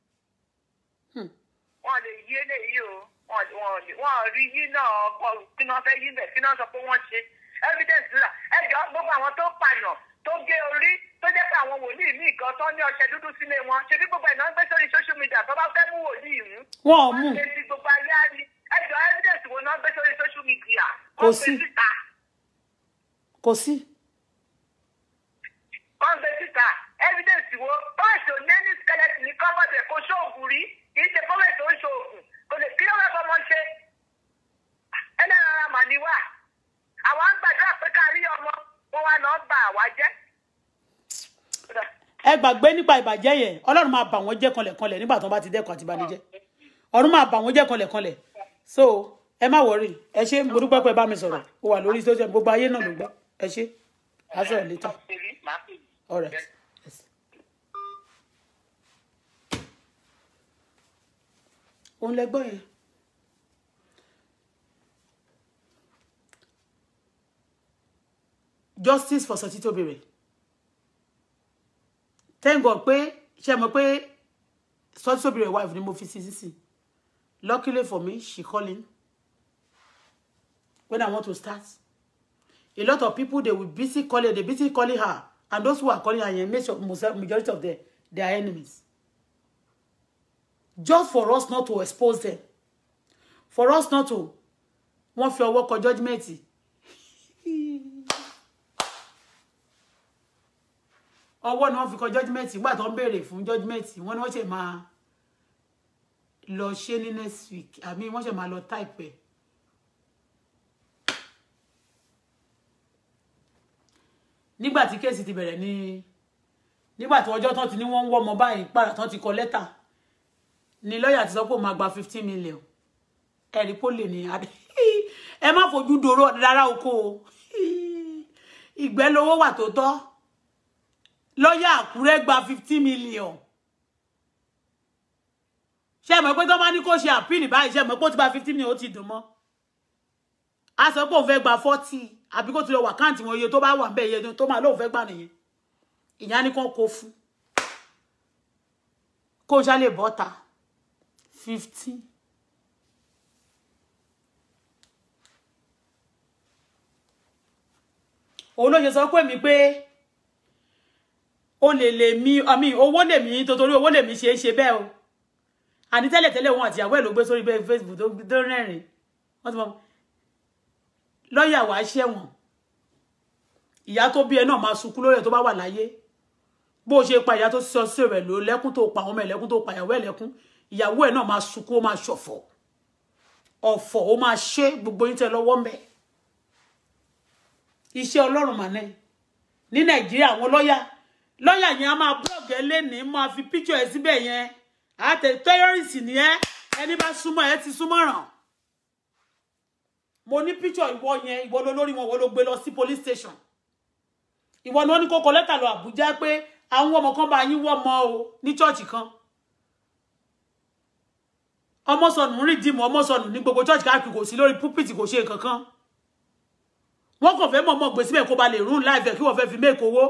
wọ́n lè yí eléyìí o wọ́n rí yí náà kọ kí wọ́n fẹ́ yí bẹ̀ kí wọ́n sọ pé wọ́n ṣe evidence là ẹjọ́ gbogbo àwọn tó pààyàn tó gé orí tó jẹ́ pé àwọn wòlíì ní ìkan tó ní ọṣẹ dúdú sílé wọn ṣe bí gbogbo ẹ̀ náà ń gbé sórí social media tó bá fẹ́ mú wòlíì mú. wọn ò mú. wọ́n ṣe ti gbogbo ayé á rí ẹjọ́ evidence wo náà gbé sórí social media. kò sí kò sí. wọ́n gbé síta evidence wo bọ́ọ̀sì ò ní ní skeleton ní kọ́mọ̀tẹ̀ kó ṣoògùn rí kì í ṣe bọ́ọ̀sì ó ń ṣoògùn kò lè kí ló fẹ́ fọmọ ṣe ẹlẹ́rìí ara mà ní wà àwọn ń gbàdúrà pé ká rí ọmọ wọn wá lọ bà wá jẹ́. ẹ gbàgbé nípa ìbàjẹ́ yẹn Ọlọ́run máa bà wọ́n jẹ́ kanlẹ̀kanlẹ̀ nígbà tó bá ti dẹ́kun àti ìbànújẹ́ ọ̀run máa bà wọ́n jẹ́ kanlẹ̀kanlẹ̀ so ẹ má wọrí ẹ ṣé mo dúpẹ́ pé bá mi sọ̀rọ̀ ó wà lórí social gbogbo ayé náà ló gbọ́ ẹ ṣé á sọ̀rọ̀ later all right. Yes. òun lẹ gbọ́ yẹn. Justice for Sotitobire Bere. Thank God pé ṣé mọ̀ pé Sotitobire Bere wife ni mo fi sí sí. Luckily for me, she calling when I want to start. A lot of people, they will busy calling, they busy calling her, and those who are calling her, majority of them, they are enemies. Just for us not to expose them, for us not to want your work or judgment. ọwọ́ ni wọ́n fi kọ judgement nígbà tó ń béèrè fún judgement wọ́n ní wọ́n ṣe máa lọ ṣe ní next week àmì wọ́n ṣe máa lọ type ẹ̀. nígbà tí kéèsì ti bẹ̀rẹ̀ ní nígbà tí ọjọ́ tán ti ní wọ́n ń wọ́ ọmọ báyìí padà tán ti kọ lẹ́tà ni lọ́ọ̀yà ti sọ pé ó máa gba fifteen million ẹ̀rí pólè ní adé ẹ má fojú dòrò rárá oko o ìgbẹ́ lówó wà tó tọ́ lọ́ọ̀yà Àkúrẹ́ gba fifteen million ṣé mọ̀ pé tó bá ní kó ṣe àpíìlì báyìí ṣé mọ̀ pé ó ti gba fifteen million ó ti dùn mọ́ a sọ pé òun fẹ́ gba forty àbí kó ti lọ wà káǹtì wọn iye tó bá wà bẹ́ẹ̀ iye tó máa lóun fẹ́ gbà nìyẹn ìyá ní kàn kó fún kó ṣálè bọ́ta fifteen. òun ló ṣe sọ pé mi pé o lè lè mi àmì owó lè mi torí owó lè mi ṣe é ṣe bẹ́ẹ̀ o àní tẹ́lẹ̀ tẹ́lẹ̀ wọn àti ìyàwó ẹ̀ ló gbé sórí bẹ́ẹ̀ Facebook tó rẹ́rìn wọ́n ti mọ lọ́ọ̀yà wàá ṣẹ̀wọ̀n ìyá tó bí ẹ náà máa sunkún lórí ẹ̀ tó bá wà láyé bó ṣe pa ìyá tó sọ sí rẹ̀ ló lẹ́kún tó pa àwọn ọmọ ẹ̀ lẹ́kún tó pa ìyàwó ẹ̀ lẹ́kún ìyàwó ẹ̀ náà máa sunkún ó máa ṣọ̀fọ̀ ọ̀fọ̀ ó máa ṣe gbogbo yín tẹ́ lọ́wọ́ mẹ́ iṣẹ́ Ọlọ́run mà ní ní Nàìjíríà àwọn lọ́ọ̀yà lọ́ọ̀yà yẹn á máa blog ẹ lẹ́nìí máa fi picture ẹ síbẹ̀ yẹn àtẹ terrorist ni ẹ ẹni bá súnmọ́ ẹ ti súnmọ́ ràn mo ní picture ìwọ yẹn ìwọ ló lórí wọn wọ́n ló gbé lọ sí police station ìwọ ni wọ́n ní kó kọ lẹ́tà lọ Àbújá pé àwọn ọmọ kan bá yín wọ́ mọ́ o ní church kan ọmọ sọnù rìn dìmọ̀ ọmọ sọnù ní gbogbo church káàkiri kò sí lórí pulpit kò ṣe nǹkan kan wọ́n kàn fẹ́ mọ̀ọ́mọ̀ gbé síbẹ̀ kó ba lè rún live kí wọ́n fẹ́ fi make owó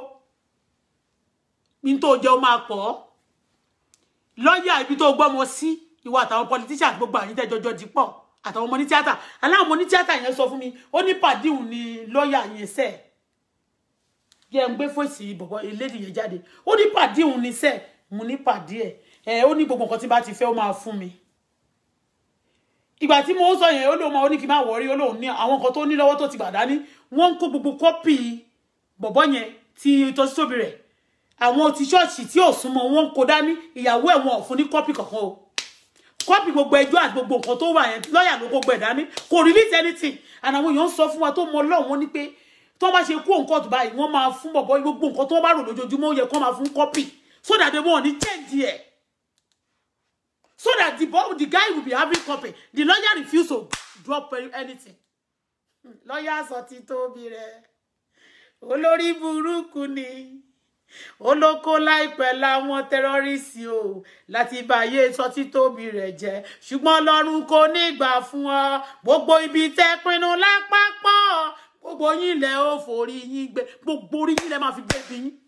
ní tó jẹ́ ó máa pọ̀ lọ́ọ̀yà ibi tó gbọ́mọ sí ìwọ àtàwọn politicians gbogbo àyín tẹ́jọjọ́ dípọ̀ àtàwọn ọmọ ní tíátà aláwọn ọmọ ní tíátà yẹn sọ fún mi ó ní pàdíhùn ni lọ́ọ̀yà yẹn sẹ́ẹ̀ jẹ́ ń gbé fòsì bọ̀bọ̀ elédì yẹn jáde ó ní pàdíhùn ni sẹ́ẹ̀ mo ní pàdí ẹ̀ ẹ̀ ó ní gbogbo nǹkan tí bá ti fẹ́ ó máa fún mi ìgbà tí mo sọ yẹn ó lóun máa ó ní kí n má wọrí ó lóun ní àwọn nǹkan tó ní lọ́wọ́ tó ti gbà dání wọ́n ń kó gbogbo kọ́pì bọ̀bọ̀ yẹn ti tọ́sí tóbi rẹ̀ àwọn ti ṣọ́ọ̀ṣì tí ò súnmọ́ wọn ń kó dání ìyàwó ẹ̀ wọn ò fún ní kọ́pì kankan o kọ́pì gbogbo ẹjọ́ àti gbogbo nǹkan tó wà yẹn lọ́ọ̀yà ló gbogbo ẹ̀ dání kò release anything and àwọn èèyàn ń sọ fún wa tó mọ Ọlọ́run wọn ní pé tó bá ṣe kú òǹkọ́ tó báyìí wọ́n máa fún bọ̀bọ̀ gbogbo nǹkan tó bá rò lójoojúmọ́ ó yẹ kó máa fún kọ́pì so that they won't change ẹ̀ so that the, the guy will be having copy the lawyer refuse to drop anything lawyer sọ ti tóbi rẹ̀ olórí burúkú ni olóko láìpẹ́ láwọn tẹ́rọ́rìsì o láti báyé sọ tí tóbi rẹ̀ jẹ́ ṣùgbọ́n Ọlọ́run kò ní gbà fún ọ gbogbo ibi tẹ́ pinnu lápapọ̀ gbogbo yín lẹ ó forí yín gbé gbogbo orí yín lẹ máa fi gbé bí yín.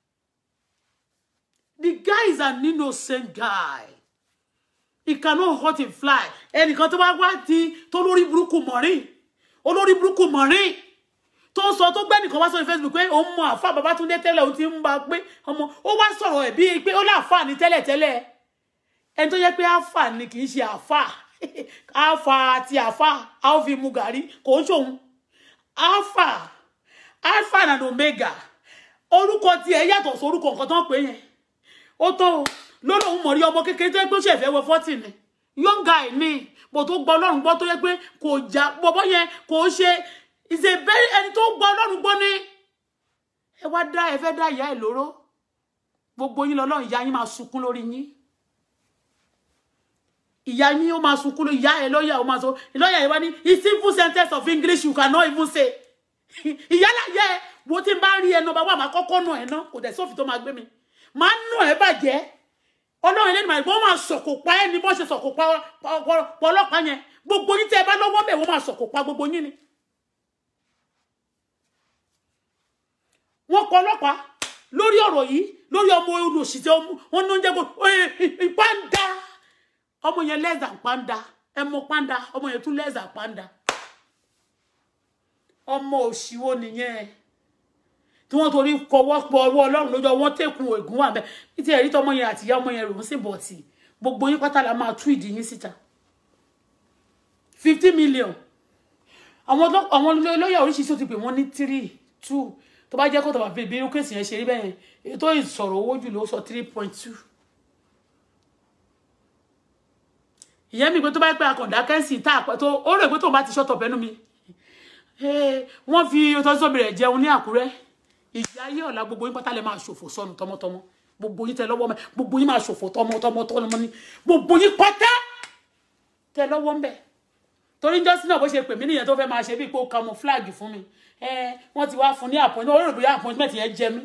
The guy is an innocent guy. He cannot hurt him fly. Ẹnìkan tó bá wá ti tó lórí burúkú mọ̀rin olórí burúkú mọ̀rin tó sọ tó gbé nìkan wá sórí Facebook pé òun mọ àfà Babátúndé tẹ́lẹ̀ òun ti ń bá pé ọmọ ó wá sọ̀rọ̀ ẹ̀ bí pé ó láàfà ní tẹ́lẹ̀ tẹ́lẹ̀ ẹni tó jẹ́ pé àfà ni kì í ṣe àfà àfà àti àfà a ó fi mu gàrí kò ń ṣòun àfà alpha and omega orúkọ tí ẹ yàtọ̀ sí orúkọ nǹkan tó ń pè yẹn ó tó lórí òun mọ̀ rí ọmọ kékeré tó yẹ pé ó ṣẹ̀fẹ̀ wọ forty ni young guy ni bò tó gbọ́ Ọlọ́run gbọ́ tó yẹ pé kò já bọ́bọ́ yẹn kò ṣe is a very ẹni tó gbọ́ Ọlọ́run gbọ́ ni ẹ wá dá ẹ fẹ́ dá ìyá ẹ lóró gbogbo yín lọ́lọ́run ìyá yín máa sunkún lórí yín ìyá yín ó máa sunkún lórí ìyá ẹ lọ́yà ó máa sọ lọ́yà ẹ wá ní a simple sentence of English you cannot even say ìyá láyé ẹ wo tí n bá rí ẹ náà bá wà máa kọ́kọ́ nù ẹ náà kò dẹ̀ sófin tó máa gbé mi máa nù ẹ bàjẹ́ Ọlọ́run ẹlẹ́ni máa gbọ́ máa sọ̀kò pa ẹni bọ́ ṣe sọ̀kò pa ọlọ́pàá yẹn gbogbo yín tẹ́ ẹ bá lọ́wọ́ bẹ̀ wọ́n máa sọ̀kò pa gbogbo yín ni. wọ́n kọ ọlọ́pàá lórí ọ̀rọ̀ yìí lórí ọmọ olùsìtẹ́ wọn ní oúnjẹ kó pàǹdà ọmọ yẹn lẹ́zà pàǹdà ẹ mọ pàǹdà ọmọ yẹn tún lẹ́zà pàǹdà ọmọ òṣìwò nìyẹn tí wọ́n torí kọwọ́ pọ̀ ọwọ́ Ọlọ́run lójọ́ wọ́n tẹ̀kùn ègún wà bẹ́ẹ̀ títí ẹ̀rí tọmọ yẹn àti ìyá ọmọ yẹn rò ń sì bọ̀ tì gbogbo yín pátá la máa tú ìdí yín síta fifty million àwọn àwọn lọ́yà oríṣiríṣi ti pè wọ́n ní three two tó bá jẹ́ kó tó bá bí irú kéèsì yẹn ṣe rí bẹ́ẹ̀ èyí tó ìsọ̀rọ̀ owó jù ló sọ three point two. ìyẹn mi pé tó bá pẹ́ akọ̀dá kẹ́sì tá àpẹ́ tó ó rè pé tó bá ti ṣọ́tọ̀ pẹ́nu mi wọ́n fi Authority rẹ̀ jẹun ní Àkúrẹ́ ìjà ayé ọ̀la gbogbo yín pátá lè máa ṣòfò sọnù tọmọtọmọ gbogbo yín tẹ lọ́wọ́ mẹ́ gbogbo yín máa ṣòfò tọmọtọmọ tọmọ ní gbogbo yín pátá tẹ lọ́wọ́ ń bẹ̀ torí jọ́sí náà bó ṣe pè mí nìyẹn tó fẹ́ máa ṣe bí pé ó camouflage fún mi wọ́n ti wá fún ní appointment ó rò bóyá appointment yẹn jẹ mí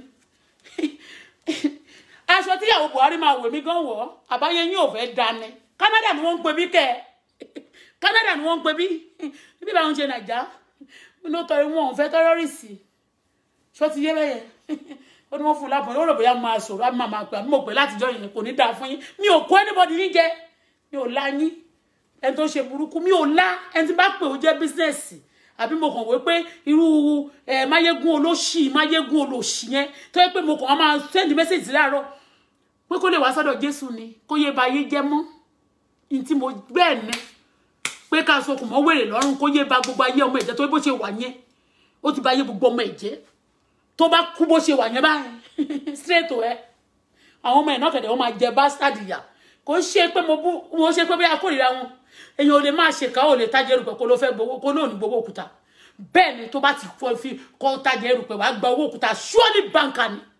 aṣọ tíyàwó Buhari máa wè mí gan wọ̀ àbáyé yín ò fẹ́ dání Canada ni wọ́n ń pè bí kẹ́ Canada ni wọ́n ń pè bí bí báwọn ṣe Nàìjà inú tọrí wọn ò fẹ́ tẹ́rọ́rìsì ṣó ti yé bẹ́yẹn ó ní wọ́n fún lápọ̀ ó rò bóyá máa sọ̀rọ̀ á máa máa pè àmì mọ̀ pé látijọ́ yẹn kò ní dáa fún yín mi ò kó anybody ní jẹ mi ò la yín ẹni tó ṣe burúkú mi ò la ẹni tí bá pè ó jẹ́ bísínẹ́sì àbí mo kàn wé pé irú ẹ máyégún olóṣì máyégún olóṣì yẹn tó yẹ pé mo kàn máa send message láàárọ̀ pé kó lè wá sọ́dọ̀ Jésù ni kó yé ba yé jẹ́ mọ́ ní tí mo bẹ́ẹ̀ ni pé ká sokùn mọ́ wèrè lọ́rùn kó yé ba gbogbo ayé ọmọ ẹ̀jẹ̀ tó bó ṣe wà yẹn ó ti ba ayé gbogbo ọmọ ẹ̀jẹ̀ tó bá kú bó ṣe wà yẹn báyìí straight to ẹ àwọn ọmọ ẹ̀ náà kẹ̀dẹ̀ wọ́n máa jẹ bastard ìyà kò ṣe pé mo bú wọ́n ṣe pé bí akórìíra wọn èèyàn ò lè máa ṣèkà ò lè tájẹ erùpẹ̀ kó ló fẹ́ gbowó kó náà ní gbowó òkúta bẹ́ẹ̀ ni tó bá ti fọ́ fi kọ́ tájẹ erùpẹ̀ wàá gba owó òkúta surely banker ni.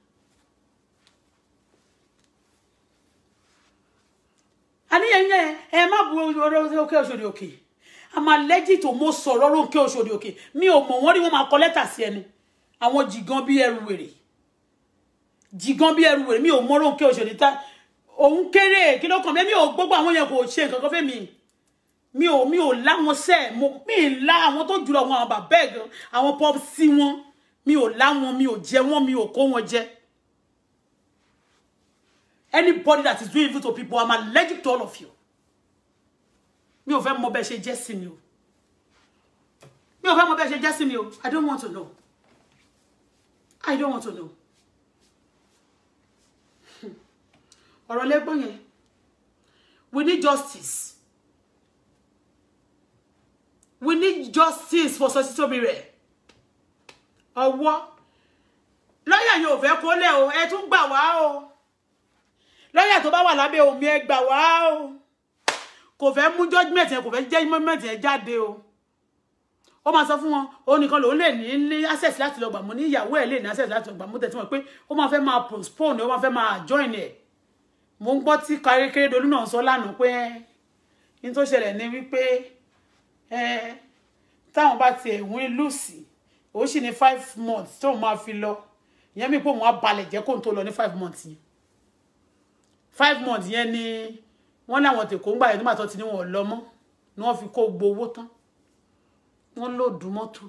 àníyàn yẹn ẹ má bu Rónkẹ́ Òṣòdì Òkè I'm allergic to mo sọ̀rọ̀ Rónkẹ́ Òṣòdì Òkè mi ò mọ̀ wọ́n rí wọ́n máa kọ lẹ́tà sí ẹni àwọn jìgan bí ẹrù wèrè jìgan bí ẹrù wèrè mi ò mọ̀ Rónkẹ́ Òṣòdì ta òun kéré kí ló kàn mí mi ò gbogbo àwọn yẹn kò ṣe nǹkan kan fẹ́ mi mi ò mi ò láwọn sẹ́ mo mi la àwọn tó jùlọ wọn àwọn bàbá ẹ̀ gan àwọn pop sí wọn mi ò láwọn mi ò jẹ wọn mi ò kó wọn jẹ. Anybody that is doing evil to people, I'm allergic to all of you. Mi ò fẹ́ mọ̀ bẹ́ẹ̀ ṣe jẹ́ sí mi o. Mi ò fẹ́ mọ̀ bẹ́ẹ̀ ṣe jẹ́ sí mi o. I don't want to know. I don't want to know. Ọ̀rọ̀ lẹ́gbọ́n yẹn. We need justice. We need justice for Sotí Tóbilẹ̀. Ọwọ́. Lọ́yà yóò fẹ́ kó lẹ̀ o, ẹ tún gbà wá o. Lọ́yà tó bá wà lábẹ́ omi ẹ gbà wá o. Kò fẹ́ mú judgment ẹ kò fẹ́ jẹ́ judgment ẹ jáde o. Ó máa sọ fún wọn, ó nìkan ló lè ní ní access láti lọ gbà mú ní ìyàwó ẹ̀ lè ní access láti lọ gbà mú tẹ̀sí wọn pé ó máa fẹ́ máa postpone, ó máa fẹ́ máa join ẹ̀. Mo ń gbọ́ tí Akérédolú náà sọ lánàá pé ní tó ṣẹlẹ̀ ní wípé ẹ táwọn bá ti ẹ̀wọ̀n lùsì ó sì ní five months tó máa fi lọ. Ìyẹn mi pé òun á balẹ̀ jẹ́ kó n tó lọ ní five months yẹn. Five months yẹn ni wọ́n láwọn tèkó ń gbà yẹn nígbà tó ti ní wọn lọ mọ́ ni wọ́n fi kó gbowó tán wọ́n lòdù mọ́tò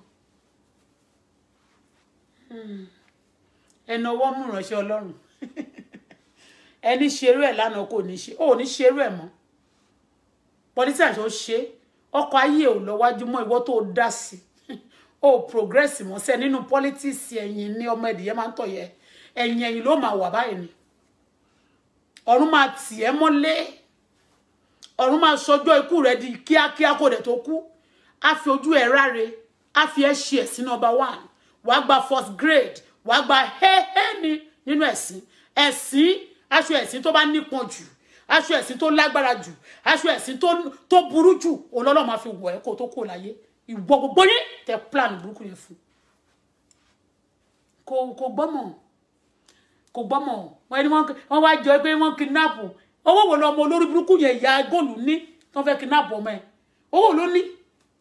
ẹnu ọwọ́ mú ìránṣẹ́ Ọlọ́run ẹni ṣerú ẹ̀ lánàá kò ní ṣe ó ní ṣerú ẹ̀ mọ́ politician tó ṣe ọkọ̀ ayé ò lọ wájú mọ́ ìwọ tó dá sí ó progress mọ́ sẹ́ nínú politics ẹ̀yìn ní ọmọ ẹ̀dìyẹ máa ń tọ̀ yẹ ẹ̀yìn ẹ̀yìn ló máa wà báyìí ni ọ̀run máa tì ẹ́ mọ́lé ọ̀run máa sọjọ́ ikú rẹ̀ di kíákíá kó dẹ̀ tó kú á fi ojú ẹ̀ ráre á fi ẹ́ ṣe ẹ̀sìn number one wàá gba first grade wàá gba hẹ́hẹ́ ní nínú ẹ̀sìn ẹ̀sìn aṣọ ẹ̀sìn tó bá nípọn jù aṣọ ẹ̀sìn tó lágbára jù aṣọ ẹ̀sìn tó tó burú jù Ọlọ́run máa fi wọ̀ ẹ́ kó tó kó láyé ìwọ gbogbo yín tẹ plan burúkú yẹn fún kò kò gbọ́mọ̀ kò gbọ́mọ̀ wọ́n ẹni wọ́n wá jọ pé wọ́n kidnap owó wo lọmọ olórí burúkú yẹn ìyá góòlù ní wọ́n fẹ́ kidnap ọmọ ẹ̀ owó ló ní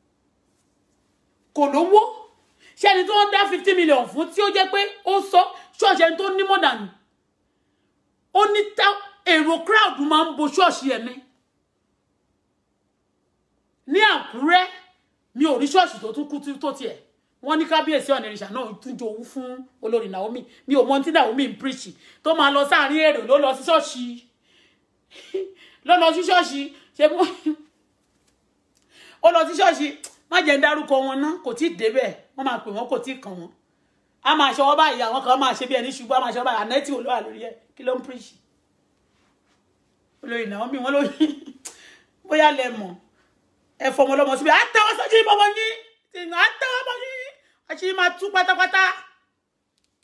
kò lówó ṣé ẹni tó ń dá fifty million fún tí ó jẹ́ pé ó sọ ṣọ́ọ̀ṣì ẹni tó ní more than ó ní èrò crowd máa ń bo ṣọ́ọ̀ṣì ẹ̀ ní ní Àkúrẹ́ mi ò rí ṣọ́ọ̀ṣì tó tún kú tó tiẹ̀ wọ́n ní kábíyèsí ọ̀nìrìṣà náà tún jowú fún olórí Naomi mi ò mọ tí Naomi ń preach tó máa lọ sáàrin èrò ló lọ sí ṣọ́ọ̀ṣì ló lọ sí ṣọ́ọ̀ṣì ṣe mú ó lọ sí ṣọ́ọ̀ṣì má jẹ́ ń dárúkọ wọn ná kò tí ì débẹ̀ wọ́n máa pè wọ́n kò tí ì kàn wọ́n a máa ṣọwọ́ báyìí àwọn kan máa ṣe bí ẹni ṣubú a máa ṣọwọ́ báyìí ànẹ́tì ò lọ́wọ́ lórí ẹ̀ kí ló ń preach olórí Naomi wọn lórí bóyá lẹ mọ̀ ẹ fọmọ lọmọ síbi àtẹwọ́ sọ́jú ìbọ̀wọ̀ yín àtẹwọ́ bọ̀ yín àṣírí máa tú pátápátá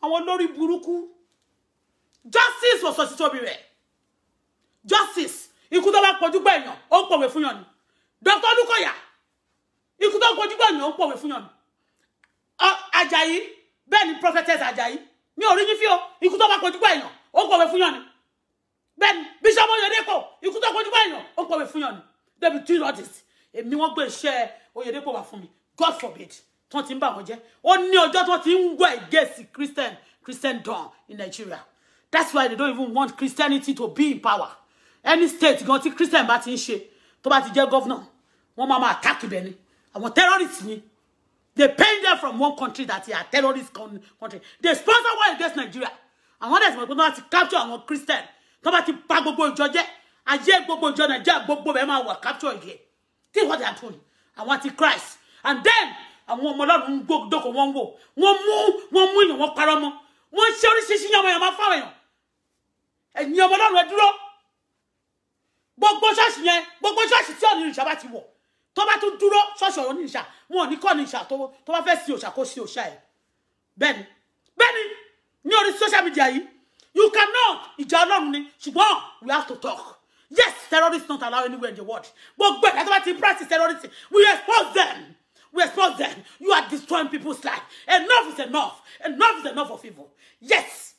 àwọn lórí burúkú. Justice for Sotitio Obire. Justice. Ikú tó bá pọ̀jù gbà èèyàn, ó pòwe fún yàn ni. Doctor Olukoya. Ikú tó pọ̀jù gbà èèyàn, ó pòwe fún yàn ni. Ajayi, bẹ́ẹ̀ ni prophetess Ajayi. Mi ò rí yín fí o, ikú tó bá pọ̀jù gbà èèyàn, ó pòwe fún yàn ni. Bẹ́ẹ̀ ni Bishop Oyedepo, ikú tó pọ̀jù gbà èèyàn, ó pòwe fún yàn ni. They be doing all this. Èmi wọ́n gbé iṣẹ́ Oyedepo wá fún mi. God forbid. Ton ti ń bà wọ́n jẹ́. Ó ní ọjọ́ ton ti ń wọ against Christian, Christendom in Nigeria. That's why they don't even want Christianity to be in power. Any state gan tí Christian bá ti ń ṣe, tó bá ti jẹ́ governor, wọ́n máa máa attack ibẹ̀ ni. Àwọn terrorists ni. They pay them from one country that they are terrorist country. They sponsor war against Nigeria. And what is my going to capture àwọn Christian? Tó bá ti pa gbogbo ìjọ jẹ́, ayé gbogbo ìjọ Nigeria gbogbo bẹ́ẹ̀ máa wà capture again. See what they are doing. I want to Christ. And then àwọn ọmọ Ọlọ́run ń gbó dóko wọ́n wò. Wọ́n mú wọ́n mú èèyàn wọ́n parọ́ mọ́. Wọ́n ṣe oríṣiríṣi yàmọ̀ yàmọ̀ fáwọn èèyàn. Ẹ̀yin ọmọ Ọlọ́run ẹ dúró. Gbogbo ṣọ́ọ̀ṣì yẹn, gbogbo ṣọ́ọ̀ṣì tí onírìṣà bá ti wọ̀. Tó bá tún dúró ṣọ́ọ̀ṣì onírìṣà, wọn ò ní kọ́ onírìṣà tó tó bá fẹ́ sí òòṣà kó sí òòṣà ẹ̀. Bẹ́ẹ̀ni, bẹ́ẹ̀ni, ní orí social media yìí, you cannot ìjà Ọlọ́run ni, ṣùgbọ́n we have to talk. Yes, terrorists not allowed anywhere in the world. But gbogbo ẹ̀ka tó bá ti practice terrorism, we expose them. We expose them. You are destroying people's life. Enough is enough. Enough is enough of evil. Yes.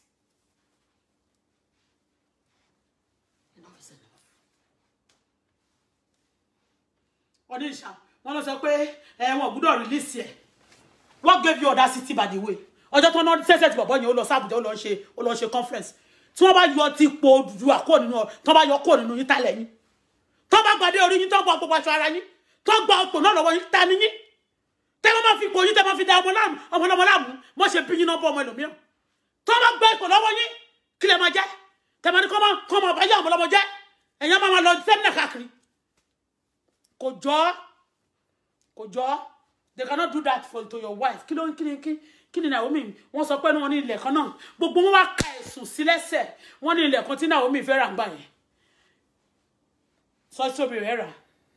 Enough is enough. Onisha, one of say eh wọ́n gbọ́dọ̀ release here. What gave you audacity by the way? Ọjọ́ tó ná ṣẹ̀ṣẹ̀ tí bàbá yẹn ó lọ Abuja ó lọ ṣe ó lọ ṣe conference. Tí wọ́n bá yọ ti po Odùduwà kò nínú tó bá yọ kò nínú yín tálẹ̀ yín. Tó bá gbadé orí yín tó gba gbogbo aṣọ ara yín. Tó gba òpó náà lọ́wọ́ yín ta ni yín. Tẹ́ bá fi ko yín tẹ́ bá fi da ọmọ láàmú ọmọ lọ́mọ láàmú mo ṣe bí yín náà bọ́ ọmọ ẹlòmíràn. Tó bá gba ipò lọ́wọ́ yín kí lẹ máa jẹ́. Tẹ́ bá ní kó máa kó máa bá yá ọmọ lọ́mọ jẹ́. Ẹ̀yin máa lọ sẹ́mínà káàkiri. Kò jọ kò jọ they cannot do that for to your wife. Kí ló kí ni kí kí ni Naomi wọ́n sọ pé wọ́n ní ilẹ̀ kan náà gbogbo wọn wá ka ẹ̀sùn sí lẹ́sẹ̀ wọ́n ní ilẹ̀ kan tí Naomi fẹ́ rà ńgbà yẹn. Sotitio Obire rà.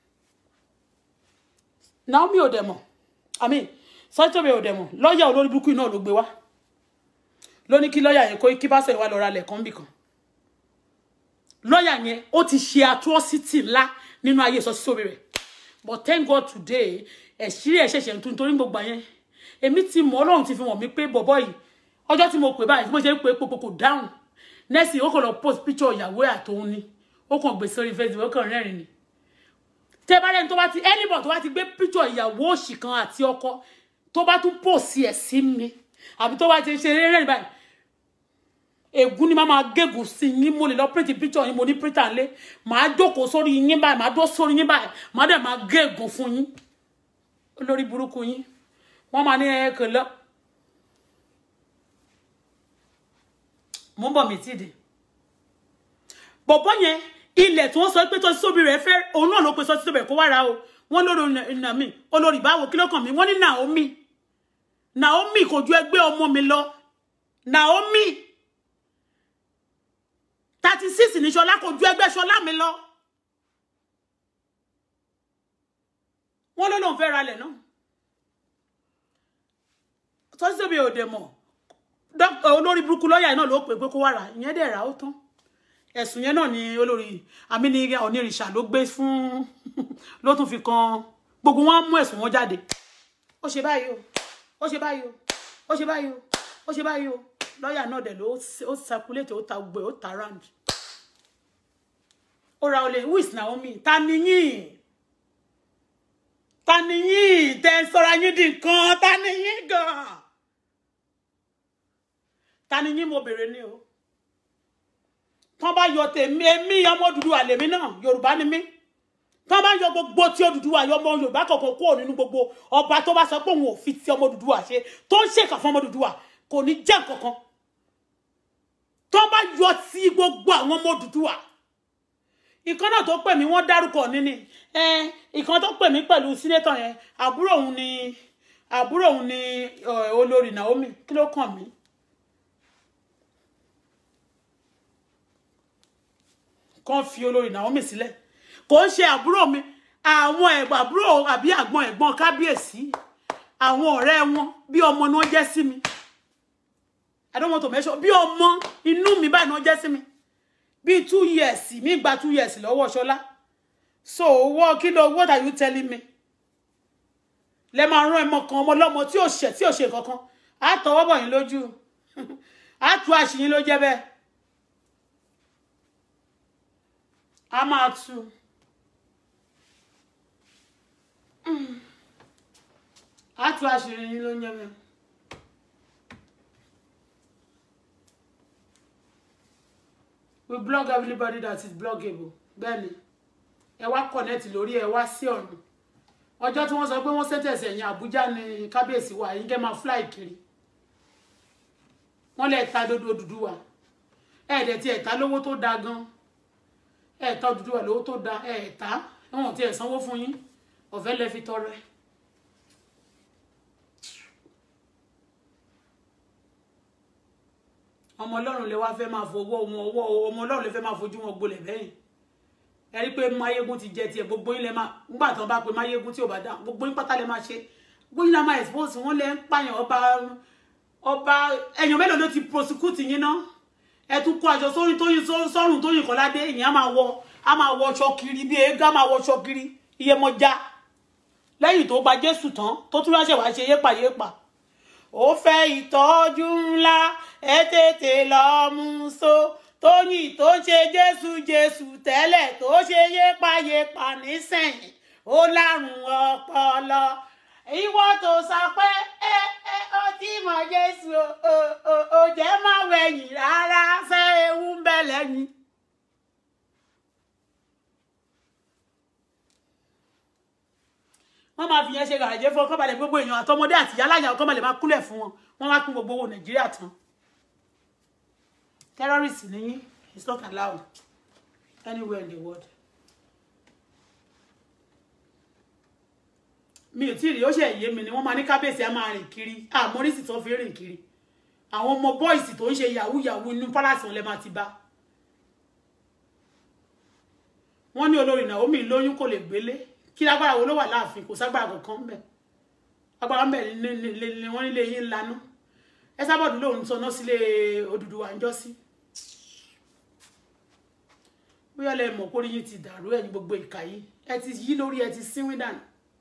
Naomi ò dẹ̀ mọ̀. I mean, Sotitio Obire ò dẹ̀ mọ̀. Lọ́yà olórí burúkú náà ló gbé wá. Ló ní kí lọ́yà yẹn kó kí bá sọ ìwà lọ ra lẹ̀ kan bì kan. Lọ́yà yẹn ó ti ṣe atrocity ńlá nínú ayé Sotitio Obire. But thank God today, ẹ̀ṣírí ẹ̀ ṣẹ̀ṣẹ̀ tún torí gbogbo yẹn. Èmi ti mọ̀ Ọlọ́run ti fi wọ̀n mi pé bọ̀bọ́ yìí. Ọjọ́ tí mo pè báyìí, mo ṣe ń pè popo kò down. Next ó kàn lọ post picture ìyàwó àtòun ni. Ó kàn gbé sórí Facebook, ó kàn rẹ́rìn ni. Tẹ́ bá rẹ́ni tó bá ti anybody tó bá ti gbé picture ìyàwó òṣì kan àti ọkọ tó bá tún post ẹ̀ sí mi àbí tó bá ti ṣe rẹ́rìn báyìí. Ègún ni máa máa gégùn sí yín mo lè lọ print picture yín mo ní printer ńlé màá jókòó sórí yín báyìí màá dó sórí yín báyìí màá dẹ̀ máa gégùn fún yín olórí burúkú yín wọ́n máa ní ẹ kò lọ mo ń bọ̀ mí tìdí bọ̀bọ́ yẹn ilẹ̀ tí wọ́n sọ pé Sotitio Obire fẹ́ òun náà ló pe Sotitio Obire kó wá ra o wọ́n lórí ìnà mi olórí báwo kí ló kàn mí wọ́n ní Naomi Naomi kò ju ẹgbẹ́ ọmọ mi lọ Naomi thirty-six ní Ṣọlá kò ju ẹgbẹ́ Ṣọlá mi lọ wọ́n ló lóun fẹ́ ra lẹ̀ náà Sotitio Obire ò dẹ̀ mọ̀ olórí burúkú lọ́yà náà ló pè pé kó wá ra ìyẹn dẹ̀ ra ó tán ẹ̀sùn yẹn náà ni olórí àmì ní onírìṣà ló gbé fún ló tún fi kan gbogbo wọn mú ẹ̀sùn wọn jáde ó ṣe báyìí o ó ṣe báyìí o ó ṣe báyìí o ó ṣe báyìí o lọ́yà náà dẹ̀ ló ó circulate ó ta gbé ó ta round ó ra olè who is Naomi ta ni yín ta ni yín tẹ́ sọ́ra yín di nǹkan ta ni yín gan ta ni yín mo bèrè ni o tọ́n bá yọ tèmi èmi ọmọ Odùduwà lèmi náà Yorùbá ni mí tọ́n bá yọ gbogbo tí Odùduwà yọ ọmọ Yorùbá kọ̀ọ̀kan kúrò nínú gbogbo ọba tó bá sọ pé òun ò fi ti ọmọ Odùduwà ṣe tó ń ṣèkà fún ọmọ Odùduwà kò ní jẹ́ nǹkankan tọ́n bá yọ ti gbogbo àwọn ọmọ Odùduwà ìkan náà tó pè mí wọ́n dárúkọ níní ẹ ìkan tó pè mí pẹ̀lú sínétọ̀ yẹn àbúrò òun ni àbúrò òun ni olórí Naomi kí ló kàn mí kàn fi olórí Naomi sílẹ̀ kò ń ṣe àbúrò mi àwọn ẹ̀gbọ́n àbúrò àbí àgbọn ẹ̀gbọ́n kábíyèsí àwọn ọ̀rẹ́ wọn bí ọmọ ni wọ́n jẹ́ sí mi I don't want to mention bí ọmọ inú mi báyìí náà jẹ́ sí mi bí two years mi gba two years lọ́wọ́ Ṣọlá so what kilo what are you telling me lẹ máa rán ẹmọ kan ọmọ lọ́mọ tí ò ṣe tí ò ṣe kankan á tọwọ́ bọ̀ yín lójú á tú àṣìyín ló jẹ́ bẹ́ẹ̀ á máa tú á tú àṣìyín ló jẹ́ bẹ́ẹ̀. We blog everybody that is bloggable. Bẹ́ẹ̀ni. Ẹ wá connect lórí ẹ wá sí ọ̀run. Ọjọ́ tí wọ́n sọ pé wọ́n sentence ẹ̀yìn Abuja ní kábíyèsí wa yín kẹ́ máa fly kiri. Wọ́n lè ta dodo Odùduwà. Ẹ dẹ̀ tí ẹ ta lówó tó da gan. Ẹ ta Odùduwà lówó tó da ẹ ta. Wọ́n tí ẹ sanwó fún yín. Ọ̀fẹ́ lẹ fi tọrẹ. Ọmọ Ọlọ́run lè wá fẹ́ máa fowó wọn ọwọ́ ọmọ Ọlọ́run lè fẹ́ máa fojú wọn gbolẹ̀ bẹ́yìn ẹ rí pé Máyégún ti jẹ tiẹ̀ gbogbo yín lè máa nígbà tán bá pe Máyégún tí ò bá dá gbogbo yín pátá lè máa ṣe gbogbo yín la máa expose wọn lè ń pààyàn ọba ọba èèyàn mélòó ló ti prosecute yín ná ẹ tún kó aṣọ sórí tóyìn sọ́rùn Tóyìn Kọ́ládé ìyẹn á máa wọ á máa wọ ọṣọ kiri bí eégá máa wọ ọṣọ kiri Iyemọja lẹ́yìn tó gba Jésù tán tó tún ráṣẹ̀ wá ṣe yépa yépa ó fẹ́ ìtọ́jú ńlá ẹ tètè lọ mú so Tóyìn tó ṣe Jésù Jésù tẹ́lẹ̀ tó ṣe yépa yépa nísẹ̀yìn ó lárùn ọpọlọ ìwọ tó sọ pé ẹ ẹ ó ti mọ Jésù ó ó ó jẹ́ má wẹ̀yìn rárá fẹ́ ewu ń bẹ lẹ́yìn. wọ́n máa fi yẹn ṣe gàràjẹ́ fún ọkọ̀ balẹ̀ gbogbo èèyàn àtọmọdé àti yálàyà ọkọ̀ balẹ̀ máa kúlẹ̀ fún wọn wọ́n wá kún gbogbo owó Nàìjíríà tán terrorist nìyí it's not allowed anywhere in the world. mi ò tí ì rí ó ṣe èyí mi ni wọ́n máa ní kábíyèsí á máa rìn kiri àmọ́rísì tó fi rìn kiri àwọn ọmọ bọ́ìsì tó ń ṣe yahoo yahoo inú pálásì wọn lè máa ti bá wọ́n ní olórí Naomi lóyún kò lè gbélé kí lágbára wo ló wà láàfin kò ságbára kankan ńbẹ agbára ńbẹ ni wọ́n nílé yín lanu ẹ sábọ̀dù lòun sọnà sílé Odùduwà ń jọ sí bóyá lẹ mọ̀ kórí yín ti dàrú ẹ̀yin gbogbo ìkà yìí ẹ ti yí lórí ẹ ti sínwín dànù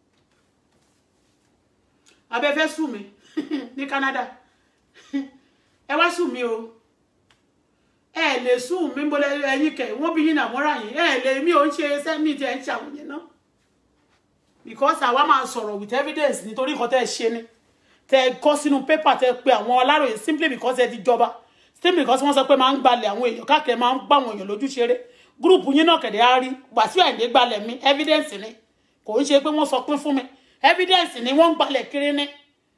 abẹ́fẹ́ sùn mí ní Canada ẹ wá sùn mí o ẹ lè sùn mí bọ́lẹ̀ ẹ̀yin kẹ̀ wọ́n bí yín náà mọ́ra yín ẹ lè mí ò ń ṣe sẹ́mi tí ẹ ń ṣàwọn yẹn náà because àwa máa sọ̀rọ̀ with evidence nítorí nǹkan tẹ́ ẹ ṣe ni tẹ́ ẹ kọ sínú pépà tẹ́ ẹ pé àwọn Aláròyé simply because ẹ ti jọba simply because wọ́n sọ pé máa ń gbalẹ̀ àwọn èèyàn káàkiri máa ń gbà àwọn èèyàn lójú ṣeré gúrùpù yín náà kẹ̀dẹ̀ á rí Wàsíù Àyìndé gbalẹ̀ mi evidence ni kò ń ṣe pé wọ́n sọ pé fún mi evidence ni wọ́n ń gbalẹ̀ kiri ní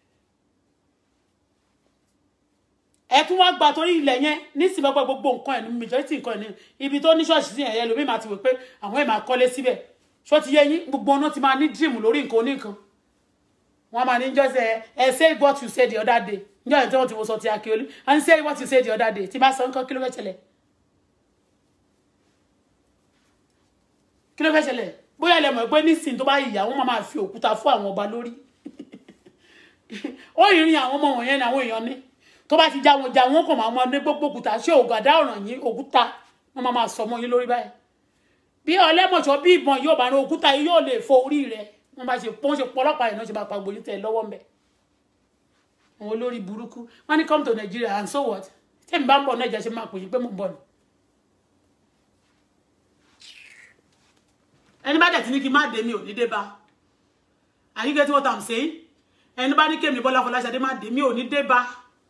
ẹ tún wá gba torí ilẹ̀ yẹn nísìnyí gbogbo nǹkan ẹ̀ ní majority nǹkan ẹ̀ ní ibi tó ní ṣọ́ọ̀ṣì sí ẹ̀yẹ lómi máa ti wò pé àwọn ẹ̀ máa kọ́lé síbẹ̀ ṣó ti yé yín gbogbo ọ̀nà ti máa ní dream lórí nǹkan oníkan wọ́n máa ní just ẹ say what you said the other day níjọ́ ẹ̀ tí wọ́n ti wo sọ ti Akíolú and say what you said the other day tí bá sọ nǹkan kí ló fẹ́ ṣẹlẹ̀ kí ló fẹ́ ṣẹlẹ̀ bóyá lẹ mọ̀ pé nísìnyí tó bá yìyà wọ́n máa fi òkúta fún àwọn ọba lórí ó ìrìn àwọn ọmọ wọ̀nyẹn ní àwọn èèyàn ní tó bá ti já wọn já wọn kàn máa mọ ní gbogbo òkúta ṣé ògàdá ọ̀ràn yín òkúta wọ́n máa máa sọ ọmọ yín lórí báyìí bí ọlẹ́mọ̀ṣọ́ bí ìbọn yóò bá ní òkúta yìí yóò lè fọ orí rẹ̀ wọ́n bá ṣe pọ́n ṣe pọ́lọ́pàá yìí náà ṣe máa pa gbòyìn tẹ̀ lọ́wọ́ mbẹ́ àwọn olórí burúkú wọ́n ní come to Nigeria and so what tẹ́mi bá ń bọ̀ náà ìjà ṣe máa pè yín pé mò ń bọ̀ ni. ẹni bá dẹ̀ ti ní kí n má dé mi ò ní dé bá are you getting what I'm saying ẹni bá ní kémi Bọ́lá Fọláṣadé má dé mi ò ní dé bá.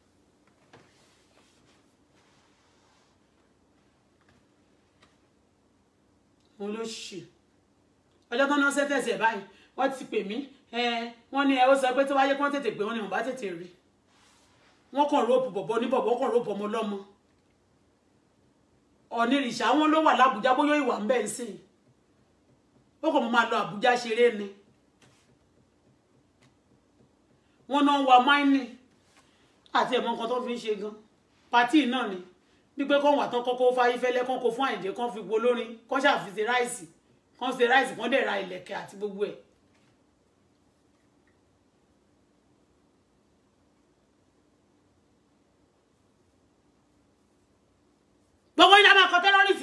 mo ló ṣe ọjọ́ tó náà sẹ́tẹ̀sì ẹ̀ báyìí wọ́n ti pè mí wọ́n ní ẹ ó sọ pé tó wáyé kí wọ́n tètè pé wọ́n ní wọ́n bá tètè rí wọ́n kàn róòpù bọ̀bọ̀ ní bọ̀bọ̀ kàn róòpù ọmọ ọlọ́mọ ọ̀nìrìṣà wọn ló wà lábújá bóyá ìwà ń bẹ̀ ń sìn ó kàn mọ́ máa lọ Àbújá ṣeré ni wọ́n náà ń wa máìnì àti ẹ̀mọ́ nǹkan tó fi ń ṣe gan pàtí náà ni gbígbé kọ́ wà tán kọ́kọ́ fáyé fẹ́lẹ́ kán kó fún Àyìndé kán fi gbo lórin kán ṣàfihàn ráìsì kán ṣe ráìsì kán dẹ̀ ra ìlẹ̀kẹ̀ àti gbogbo ẹ̀.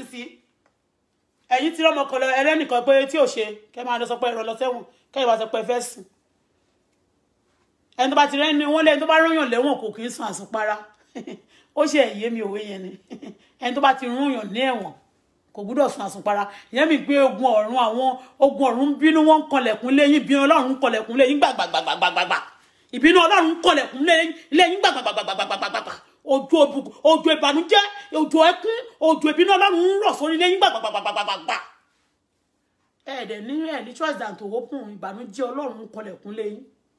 sí ẹ̀yin tí rọ́mọ kan lọ ẹlẹ́nìkan pé tí ò ṣe kẹ́ máa lọ sọ pé ẹ̀rọ lọ sẹ́wọ̀n kẹ́ ìwà sọ pé fẹ́ sùn ẹni tó bá ti rẹ́ni wọ́n lẹ́ni tó bá rúyàn lẹ́wọ̀n kò kì í sùn àsùnpara ó ṣe ẹ̀yẹ mi òwe yẹn ni ẹni tó bá ti rúyàn ní ẹ̀wọ̀n kò gbúdọ̀ sùn àsùnpara ìyẹn mi pé ogun ọ̀run àwọn ogun ọ̀run bínú wọn ń kọlẹ̀kùn lẹ́yìn ìbínú ọlọ́run ń kọlẹ̀kùn lẹ́yìn gbàgbàgbàgbàgbàgbà ìbínú ọlọ́run ń kọlẹ̀kùn lẹ́yìn gbàgbàgbàgbàgbàgbà ojú òbùkù ojú ìbànújẹ́ ojú ẹkún ojú ìbínú ọlọ́run ń rọ̀ sórí lẹ́yìn gbàgbàgbàgbàgbà ẹ̀ẹ́dẹ̀ ní ẹ̀ ní choice than to open ìbànújẹ́ ọlọ́run ń kọlẹ̀kùn lẹ́yìn.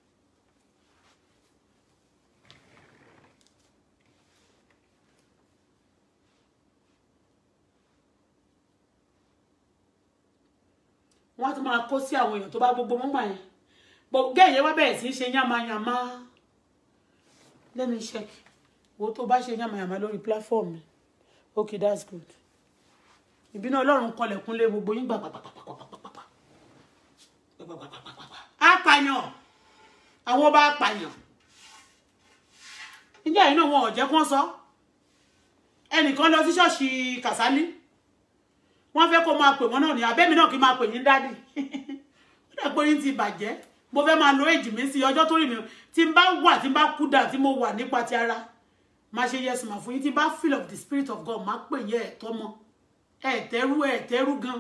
wọ́n tún máa kó sí àwọn èèyàn tó bá gbogbo mọ́gbà yẹn bọ̀ gẹ́yẹ wá bẹ̀rẹ̀ sí í ṣe yánmayànmá let me check wo tó bá ṣe yánmayànmá lórí platform mi okay that's good ìbínú ọlọ́run kọlẹ̀kùn lé gbogbo yín gbàgbàgbàgbàgbàgbàgbà apàyàn àwọn ọba apàyàn níjà yìí náà wọn ò jẹ́ kó sọ ẹnìkan lọ sí ṣọ́ọ̀ṣì Kàsálí wọ́n fẹ́ kó máa pè wọ́n náà ní abẹ́mi náà kí máa pè yín dádì ó dà pé yín ti bàjẹ́ mo fẹ́ máa lo èjì mi sí ọjọ́ tó rí mi tí n bá wà tí n bá kú dà tí mo wà nípa ti ara máa ṣe yes mà fún yín tí n bá feel of the spirit of God máa pè yín ẹ̀ tọ́mọ ẹ̀ tẹ́rú ẹ̀ tẹ́rú gan.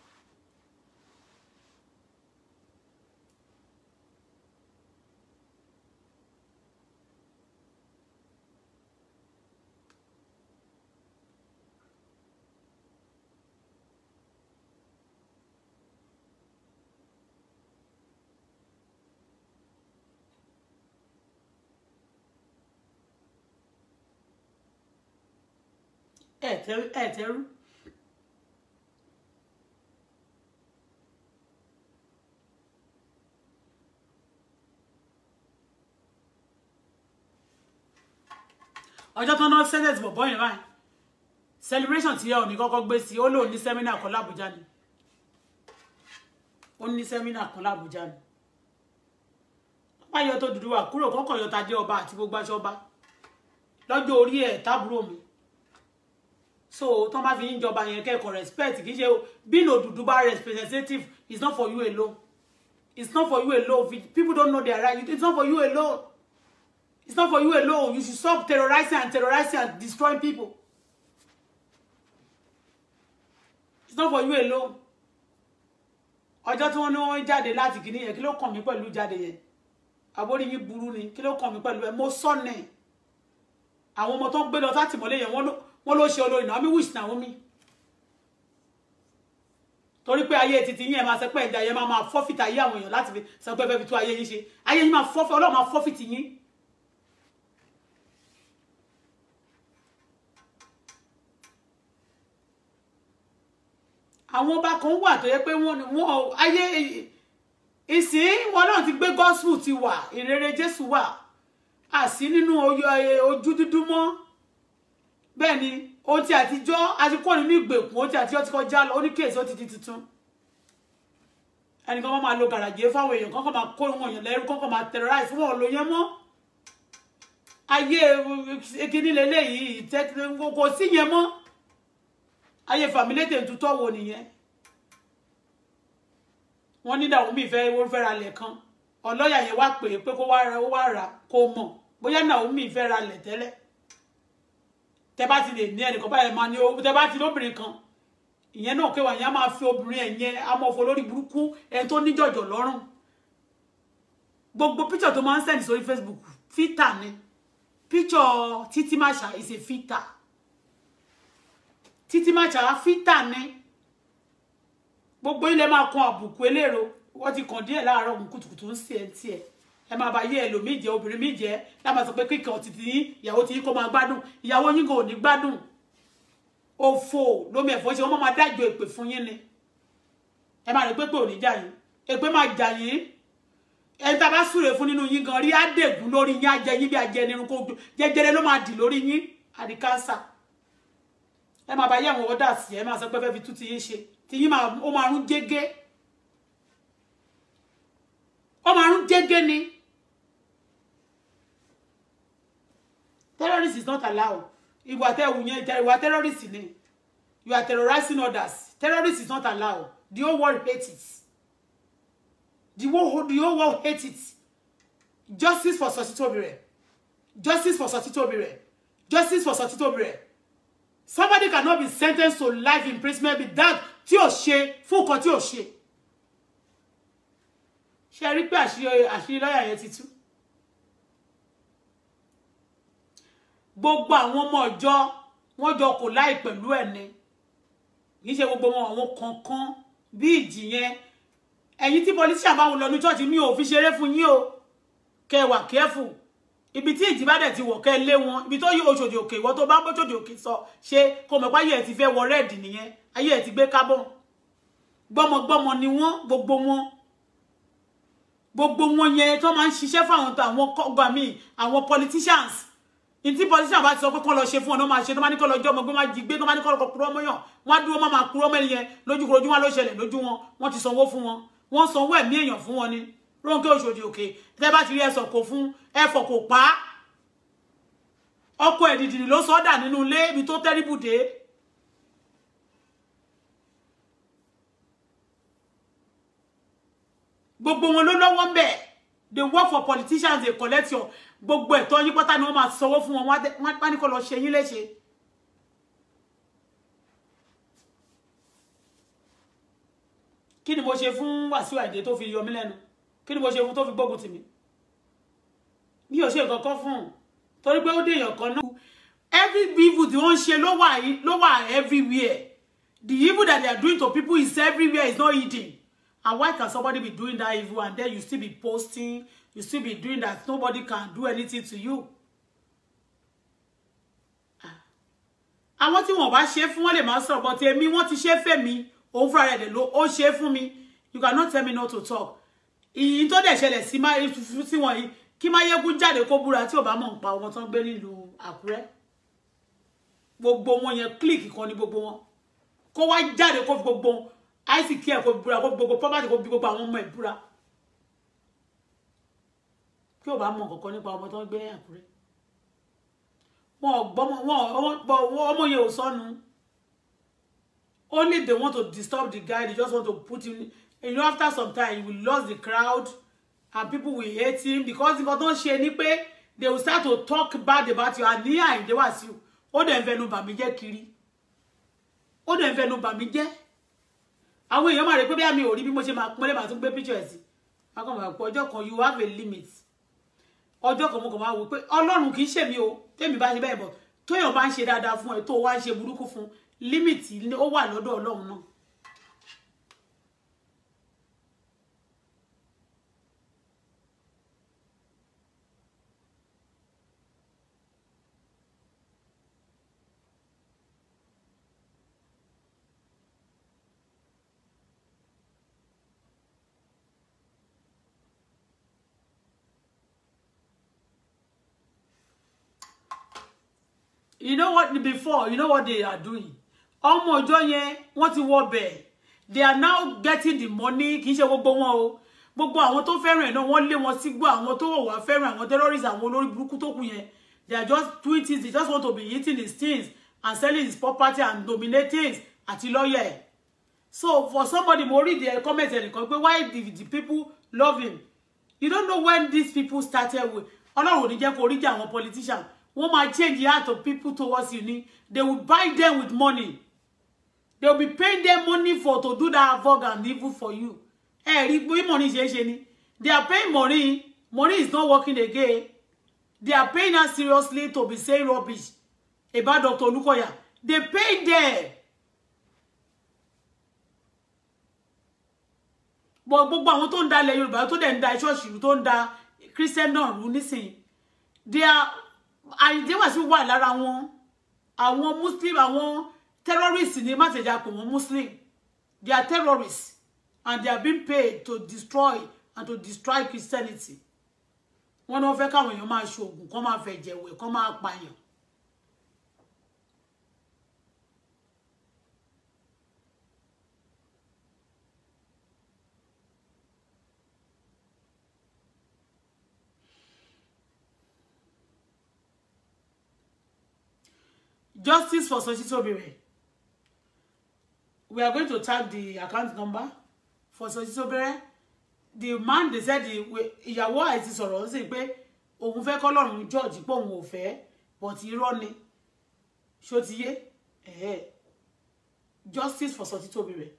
ẹ tẹrú ẹ tẹrú ọjọ́ tó ná senate bọ̀bọ́ yẹn báyìí celebration tí ẹ ò ní kọ́kọ́ gbé sí ó lóun ní seminar kan l'Abuja ni ó ní seminar kan l'Abuja ni wọ́n yọ tó dúdú wà kúrò kọ́kọ́ yọ tadé ọba àti gbogbo aṣọ ọba lọ́jọ́ orí ẹ̀ tábúrò mi so tó bá fi ń jọba yẹn kẹ́kọ̀ọ́ respect kì í ṣe being Odùduwà representative is not for you alone it's not for you alone if people don't know their right it's not for you alone it's not for you alone you should stop terrorizing and terrorizing and destroying people it's not for you alone ọjọ́ tí wọ́n ní wọ́n jáde láti kìíní yẹn kí ló kàn mí pẹ̀lú jáde yẹn àbórí yín burú ni kí ló kàn mí pẹ̀lú ẹ mo sọ́nà àwọn ọmọ tó ń gbé lọ sátìmọ́lé yẹn wọ́n ló wọ́n ló ṣe olórí Naomi wish Naomi torí pé ayé títí yín ẹ máa ṣe pé ẹ̀dá yẹn máa máa fọ́fìtì ayé àwọn èèyàn láti fi sọ pé fẹ́ fi tó ayé yín ṣe ayé yín máa fọ́fì Ọlọ́run máa fọ́fìtì yín àwọn ọba kan wà tó yẹ pé wọ́n ayé ìsìn wọn náà ti gbé gospel ti wà ìrere Jésù wà àsí nínú ojú dúdú mọ́ bẹ́ẹ̀ ni ohun tí àtijọ́ àti kó nínú ìgbèkùn ohun tí àtijọ́ ti kọjá lọ oníkèésí ó ti di tuntun ẹnìkan máa lo gàràjé fáwọn èèyàn kọ́kọ́ máa kó wọn èèyàn lẹ́rú kọ́kọ́ máa terrorize fún wọn ló yẹn mọ́ ayé ekini lélẹ́yìí kò sí yẹn mọ́ ayé fàmílétè tutọ́ wo nìyẹn wọ́n ní Naomi fẹ́ wọ́n fẹ́ ra lẹ̀ kan ọlọ́yà yẹn wá pè é pé kó wá ra kó mọ̀ bóyá Naomi fẹ́ ra lẹ̀ tẹ́lẹ̀ tẹ́ bá ti lè ní ẹnìkan báyìí máa ní o tẹ́ bá ti lóbìnrin kan ìyẹn náà kéwà yẹn á máa fi obìnrin ẹ̀ yẹn á mọ̀ fọ lórí burúkú ẹni tó ní jọ̀jọ̀ lọ́rùn gbogbo picture tó máa ń send sórí Facebook filter ni picture Titi Marshal is a filter Titi Marshal filter ni gbogbo ilé máa kan àbùkù eléro wọ́n ti kàn díẹ̀ láàárọ̀ òun kùtùkùtù ń sí ẹ̀ tí ẹ̀ ẹ máa bá yé ẹlòmíì jẹ obìnrin mi jẹ lá máa sọ pé kíkàn títí yín ìyàwó tí yín kó máa gbádùn ìyàwó yín kò ní gbádùn òfò lómi ẹ̀fọ́ ṣe wọ́n máa dájọ́ èpè fún yín ni ẹ máa rí pé pé ò ní jà yín èpè máa jà yín ẹni tá a bá súre fún nínú yín gan rí àdègùn lórí yín ajẹ yín bí ajẹ nínú kó jẹjẹrẹ ló máa dì lórí yín àdì kánsà ẹ máa bá yé àwọn ọ̀dà sí ẹ máa sọ pé fẹ́ fi tú ti yín ṣe tí yín ó máa rún jégé ó máa rún jégé ni. Terrorist is not allowed. Ìwà tẹ́ wù yẹn ìwà terrorist ni. You are terrorizing others. Terrorists is not allowed. The whole world hates it. The whole, the whole world hates it. Justice for Sotitobire. Justice for Sotitobire. Justice for Sotitobire. Somebody cannot be sentenced to life imprisonment without tí ó ṣe fún nǹkan tí ó ṣe. Ṣé rí pé àṣírí àṣírí lọ́yà yẹn ti tú. Gbogbo àwọn ọmọ ọjọ́ wọ́n jọ kò láì pẹ̀lú ẹ̀ ni. Kì í ṣe gbogbo wọn àwọn kankan bí ìjì yẹn. Ẹ̀yin tí politician bá wọn lọ ní church mi ò fi ṣeré fún yín o. Kẹ́ wà careful. Ibi tí ìjì bá dẹ̀ ti wọ̀ kẹ́ lé wọn. Ibi tó yí Oṣòdì Òkè ìwọ tó bá ń bọ́ Oṣòdì Òkè sọ ṣe kó mọ̀ pé ayé ẹ̀ ti fẹ́ wọ red nìyẹn. Ayé ẹ̀ ti gbé carbon. Gbọ́mọgbọ́mọ ni wọ́n gbogbo wọn. Gbogbo wọn yẹn tó máa ń ṣiṣẹ́ fún àwọn àwọn kọ́gbà míì àwọn politicians. Inti politician bá ti sọ pé kán lọ ṣe fún ọ̀nà máa ṣe tó máa ní kán lọ jọ́ ọmọ gbé máa jí gbé tó máa ní kán lọ kúrò ọmọ yàn wọ́n á dúró máa máa kúrò ọmọ ẹnìyẹn lójú kúrò wọn ló ṣẹlẹ̀ lójú wọn wọ́n ti sanwó fún wọn wọ́n sanwó ẹ̀mí èèyàn fún wọn ni Rónkẹ́ Òṣòdì Òkè tẹ́ bá ti rí ẹ̀sọ̀ kò fún ẹ̀fọ̀ kò pa á ọkọ ẹ̀dìdì ló sọ́dà nínú ilé ibi tó tẹ́rìbù dé. Gbogbo wọn ló lọ́wọ́ ń bẹ̀. They work for politicians, they collect your gbogbo ẹ̀tọ́ yín pátá ni wọ́n máa sanwó fún wọn wọ́n bá ní kó lọ ṣe yín léṣe. Kí ni mo ṣe fún Wàsíù Àyìndé tó fi yọ mí lẹ́nu? Kí ni mo ṣe fún tó fi gbógun tì mí? Mi ò ṣe nǹkan kan fún un. Torí pé ó dé èèyàn kan náà. Every evil tí wọ́n ṣe ló wà ló wà everywhere. The evil that they are doing to people is everywhere, it's not hidden. And why can somebody be doing that evil and then you still be posting, you still be doing that? Nobody can do anything to you. Àwọn tí wọ́n bá ṣe fún wọn lè máa sọ̀rọ̀ but èmi wọ́n ti ṣe fẹ́ mi, òun fúnra rẹ̀ ló ó ṣe fún mi. You cannot tell me not to talk. Ìyìn tó dẹ̀ ṣẹlẹ̀ sí máa sí wọn yìí kí Máyégún jáde kó búra tí ò bá mọ̀ nípa ọmọ tó ń gbé nílùú Àkúrẹ́. Gbogbo wọn yẹn click kan ní gbogbo wọn. Kó wá jáde kó fi gbogbo I see care kó búra kó gbogbo property kó bí gbogbo àwọn ọmọ ẹ̀ búra. Kí ò bá mọ̀ kankan nípa ọmọ tó ń gbé ní Àkúrẹ́. Wọn gbọ́mọ wọn ọmọ yẹn ò sọnù. Only they want to disturb the guy, they just want to put him, you know, after some time he will lose the crowd and people will hate him because if I don't share ni pé they will start to talk bad about you and ní Àyìndé Wàsíù ó dẹ̀ ń fẹnu bà mí jẹ́ kiri ó dẹ̀ ń fẹnu bà mí jẹ́ àwọn èèyàn máa rẹ̀ pé bí àmì ò rí bí mo ṣe máa pọ́nlé máa tún gbé picture ẹ̀ sí akọ́ máa pọ̀ ọjọ́ kan you have a limit ọjọ́ kan mo kàn máa wò pé Ọlọ́run kì í ṣe mi o tèmi bá ṣe bẹ́ẹ̀ bọ̀ tóyàn bá ń ṣe dáadáa fún ẹ tó wá ń ṣe burúkú fún limit ó wà lọ́dọ̀ Ọlọ́run náà. You know what before, you know what they are doing. Ọmọ ọjọ́ yẹn wọ́n ti wọ bẹ̀. They are now getting the money. Kì í ṣe gbogbo wọn o. Gbogbo àwọn tó fẹ́ràn náà wọ́n lé wọn sí gbọ́ àwọn tó wà fẹ́ràn àwọn terrorists àwọn olórí burúkú tó kù yẹn. They are just doing things. They just want to be eating his things and selling his property and dominating àti lawyer. So for somebody mo read the comment ẹnìkan pé why the, the people love him. You don't know when these people started with. Ọlọ́run ò ní jẹ́ kó rí jẹ́ àwọn politicians. Wọ́n máa change the heart of people towards you ni. They will buy them with money. They will be paying them money for to do that havoc and evil for you. Eh, rí pé money ṣe ṣe ni. They are paying money. Money is not working again. They are paying us seriously to be saying rubbish about Doctor Olukoya. They pay them. But gbogbo àwọn tó ń da ilẹ̀ Yorùbá tó dẹ̀ ń da ṣọ́ọ̀ṣì tó ń da Christian náà rú nísìnyí. They are Àyìndé Wàsíù wà lára wọn àwọn Muslim àwọn terrorists ní mátẹ̀jà pọ̀ wọ́n Muslim. They are terrorists and they are being paid to destroy and to destroy Christianity. Wọ́n náà fẹ́ káwọn èèyàn máa ṣoògùn kán máa fẹ́ jẹ̀wẹ̀ kán máa pààyàn. Justice for Sotitobire. we are going to tag the account number for Sotitobire. The man, they said ìyàwó àìsí sọ̀rọ̀ ó sì pé òun fẹ́ k'Ọlọ́run judge pé òun ò fẹ́ but irọ́ ni ṣó ti yé eh justice for Sotitobire.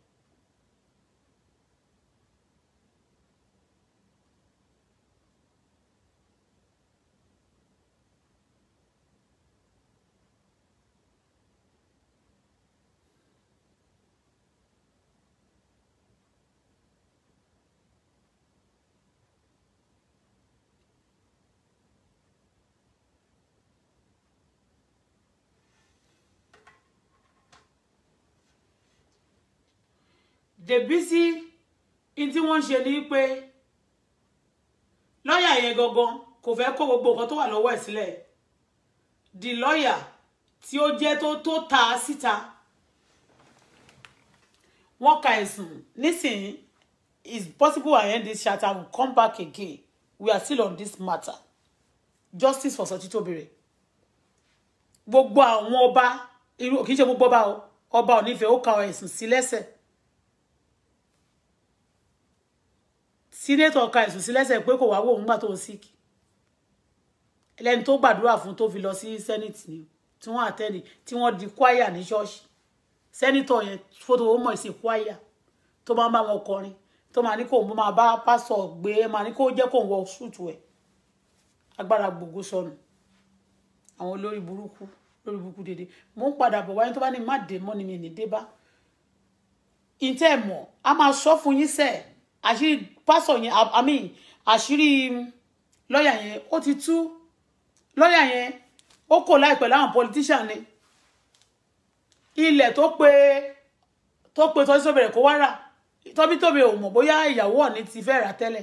The busy in tí wọ́n ṣe ní pé lawyer yẹn gangan kò fẹ́ kó gbogbo nǹkan tó wà lọ́wọ́ ẹ̀ sílẹ̀. The lawyer tí ó jẹ́ tó tó ta síta wọ́n ka ẹ̀sùn nísìnyí is possible I end this chat. I will come back again. We are still on this matter. Justice for Sotitobire. Gbogbo àwọn ọba irú kì í ṣe gbogbo ọba o ọba ò ní fẹ́ ó ka ẹ̀sùn sí lẹ́sẹ̀. Senator ka ẹ̀sùn sí lẹ́sẹ̀ pé kò wá wò ńgbà tó sick. Ẹlẹ́ni tó gbàdúrà fún tó fi lọ sí Senate ni tí wọ́n attend tí wọ́n di choir ní church. Senator yẹn photo ó mọ̀ sí choir tó máa ń bá wọn kọrin tó máa ní kó mo máa bá pastor gbé máa ní kó jẹ́ kó wọ suit ẹ̀. Agbára gbogbo sọnù. Àwọn olórí burúkú lórí burúkú dédé. Mo ń padà bọ̀ wáyé tó bá ní má dé mọ́ ni mi ní dé bá. Inte mọ̀ a máa sọ fún yín sẹ́ àṣírí pastor yẹn I mean àṣírí lawyer yẹn ó ti tú lawyer yẹn ó kò láìpẹ́ láwọn politician ni ilẹ̀ tó pé tó pé Sotitobire kó wá rà Sotitobire ò mọ̀ bóyá ìyàwó ọ̀ní ti fẹ́ rà tẹ́lẹ̀.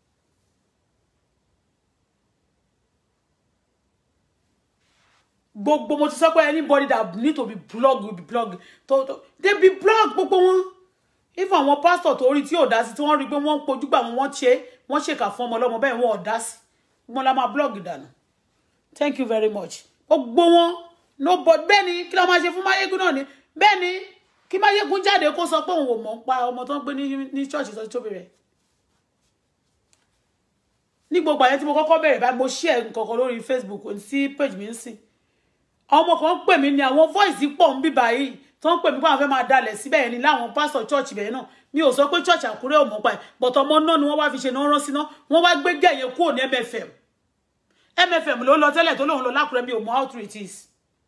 Gbogbo mo ti sọ pé anybody that need to be blocked will be blocked to, to, they be blocked gbogbo wọn. If àwọn pastor tó rí tí ò dá sí tí wọ́n rí pé wọ́n pojú gbà wọ́n ṣe wọ́n ṣèkà fún ọmọ ọlọ́mọ bẹ́ẹ̀ wọ́n ò dá sí wọ́n la máa blog dànù. Thank you very much. Gbogbo wọn nobody bẹ́ẹ̀ ni kí ló máa ṣe fún Máyégún náà ni bẹ́ẹ̀ ni kí Máyégún jáde kó sọ pé òun ò mọ̀ pa ọmọ tó ń gbé ní ní church Sotitobire. Ní gbogbo àyẹ̀ tí mo kọ́kọ́ bẹ̀rẹ̀ báyìí mo share nǹkan kan lórí Facebook sí page mi ń sìn. Ọmọ kan pè mí ní àwọn voice pọ̀ ń bí báyìí tó ń pè mí pé àwọn fẹ́ máa dalẹ̀ síbẹ̀ ni láwọn pastor church bẹ́ẹ̀ náà mi ò sọ pé church Àkúrẹ́ ò mọ̀ pa ẹ̀ but ọmọ náà ni wọ́n wá fi ṣe náà rán sí náà wọ́n wá gbé gẹ̀yẹ kúrò ní M F M M F M ló lọ tẹ́lẹ̀ tó lóun lọ l'Ákúrẹ́ mi ò mọ̀ how true it is.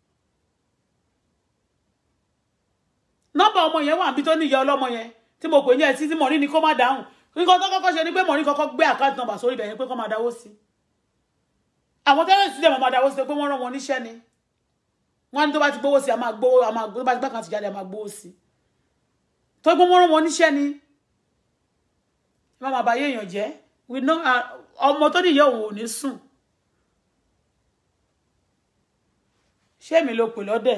Nọ́mbà ọmọ yẹn wà níbi tó ní ìyá ọlọ́mọ yẹn tí mo pè ní ẹ̀ sí tí Mọ̀rí ni kó má dáhùn nǹkan tó kọ́kọ́ ṣe ni pé Mọ̀rí kọ́kọ́ gbé account number sórí ibẹ̀ yẹn pé kó máa dáwó sí àwọn tẹ́lẹ̀ sí dẹ̀ máa dáwó sí pé wọ́n rán wọn níṣẹ́ ni wọ́n ní tó bá ti gbówó sí a máa gbówó a máa gbówó bá ti gbá kan ti jáde a máa gbówó sí tó gbé wọ́n rán wọn níṣẹ́ ni má máa bá yéèyàn jẹ́ we know ọmọ tó níyẹ òun ò ní sùn ṣé mi ló pè lọ́dẹ̀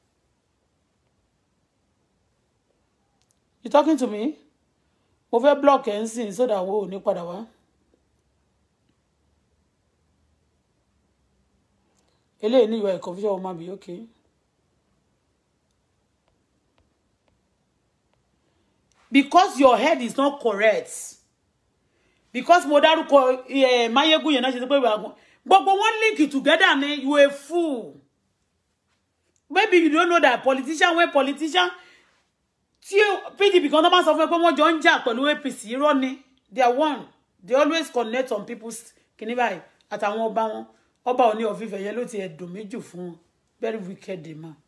you talking to me mo fẹ́ block ẹ̀ ń sìn so that wo ò ní padà wá eléyìí ní ìwà confusion ó máa be okay because your head is not correct because mo dárúkọ Máyégún yẹn náà ṣe pé gbogbo wọn link together ni you a fool maybe you don't know that politician when politician tí P D P kan tó máa sọ fún ẹ pé wọ́n jọ ń jà pẹ̀lú A P C irọ́ ni they are one they always connect on people's kìíní báyìí àtàwọn ọba wọn ọba Ọọ̀ni of Ifẹ̀ yẹn ló ti ẹ̀dùn méjì fún wọn very wicked man.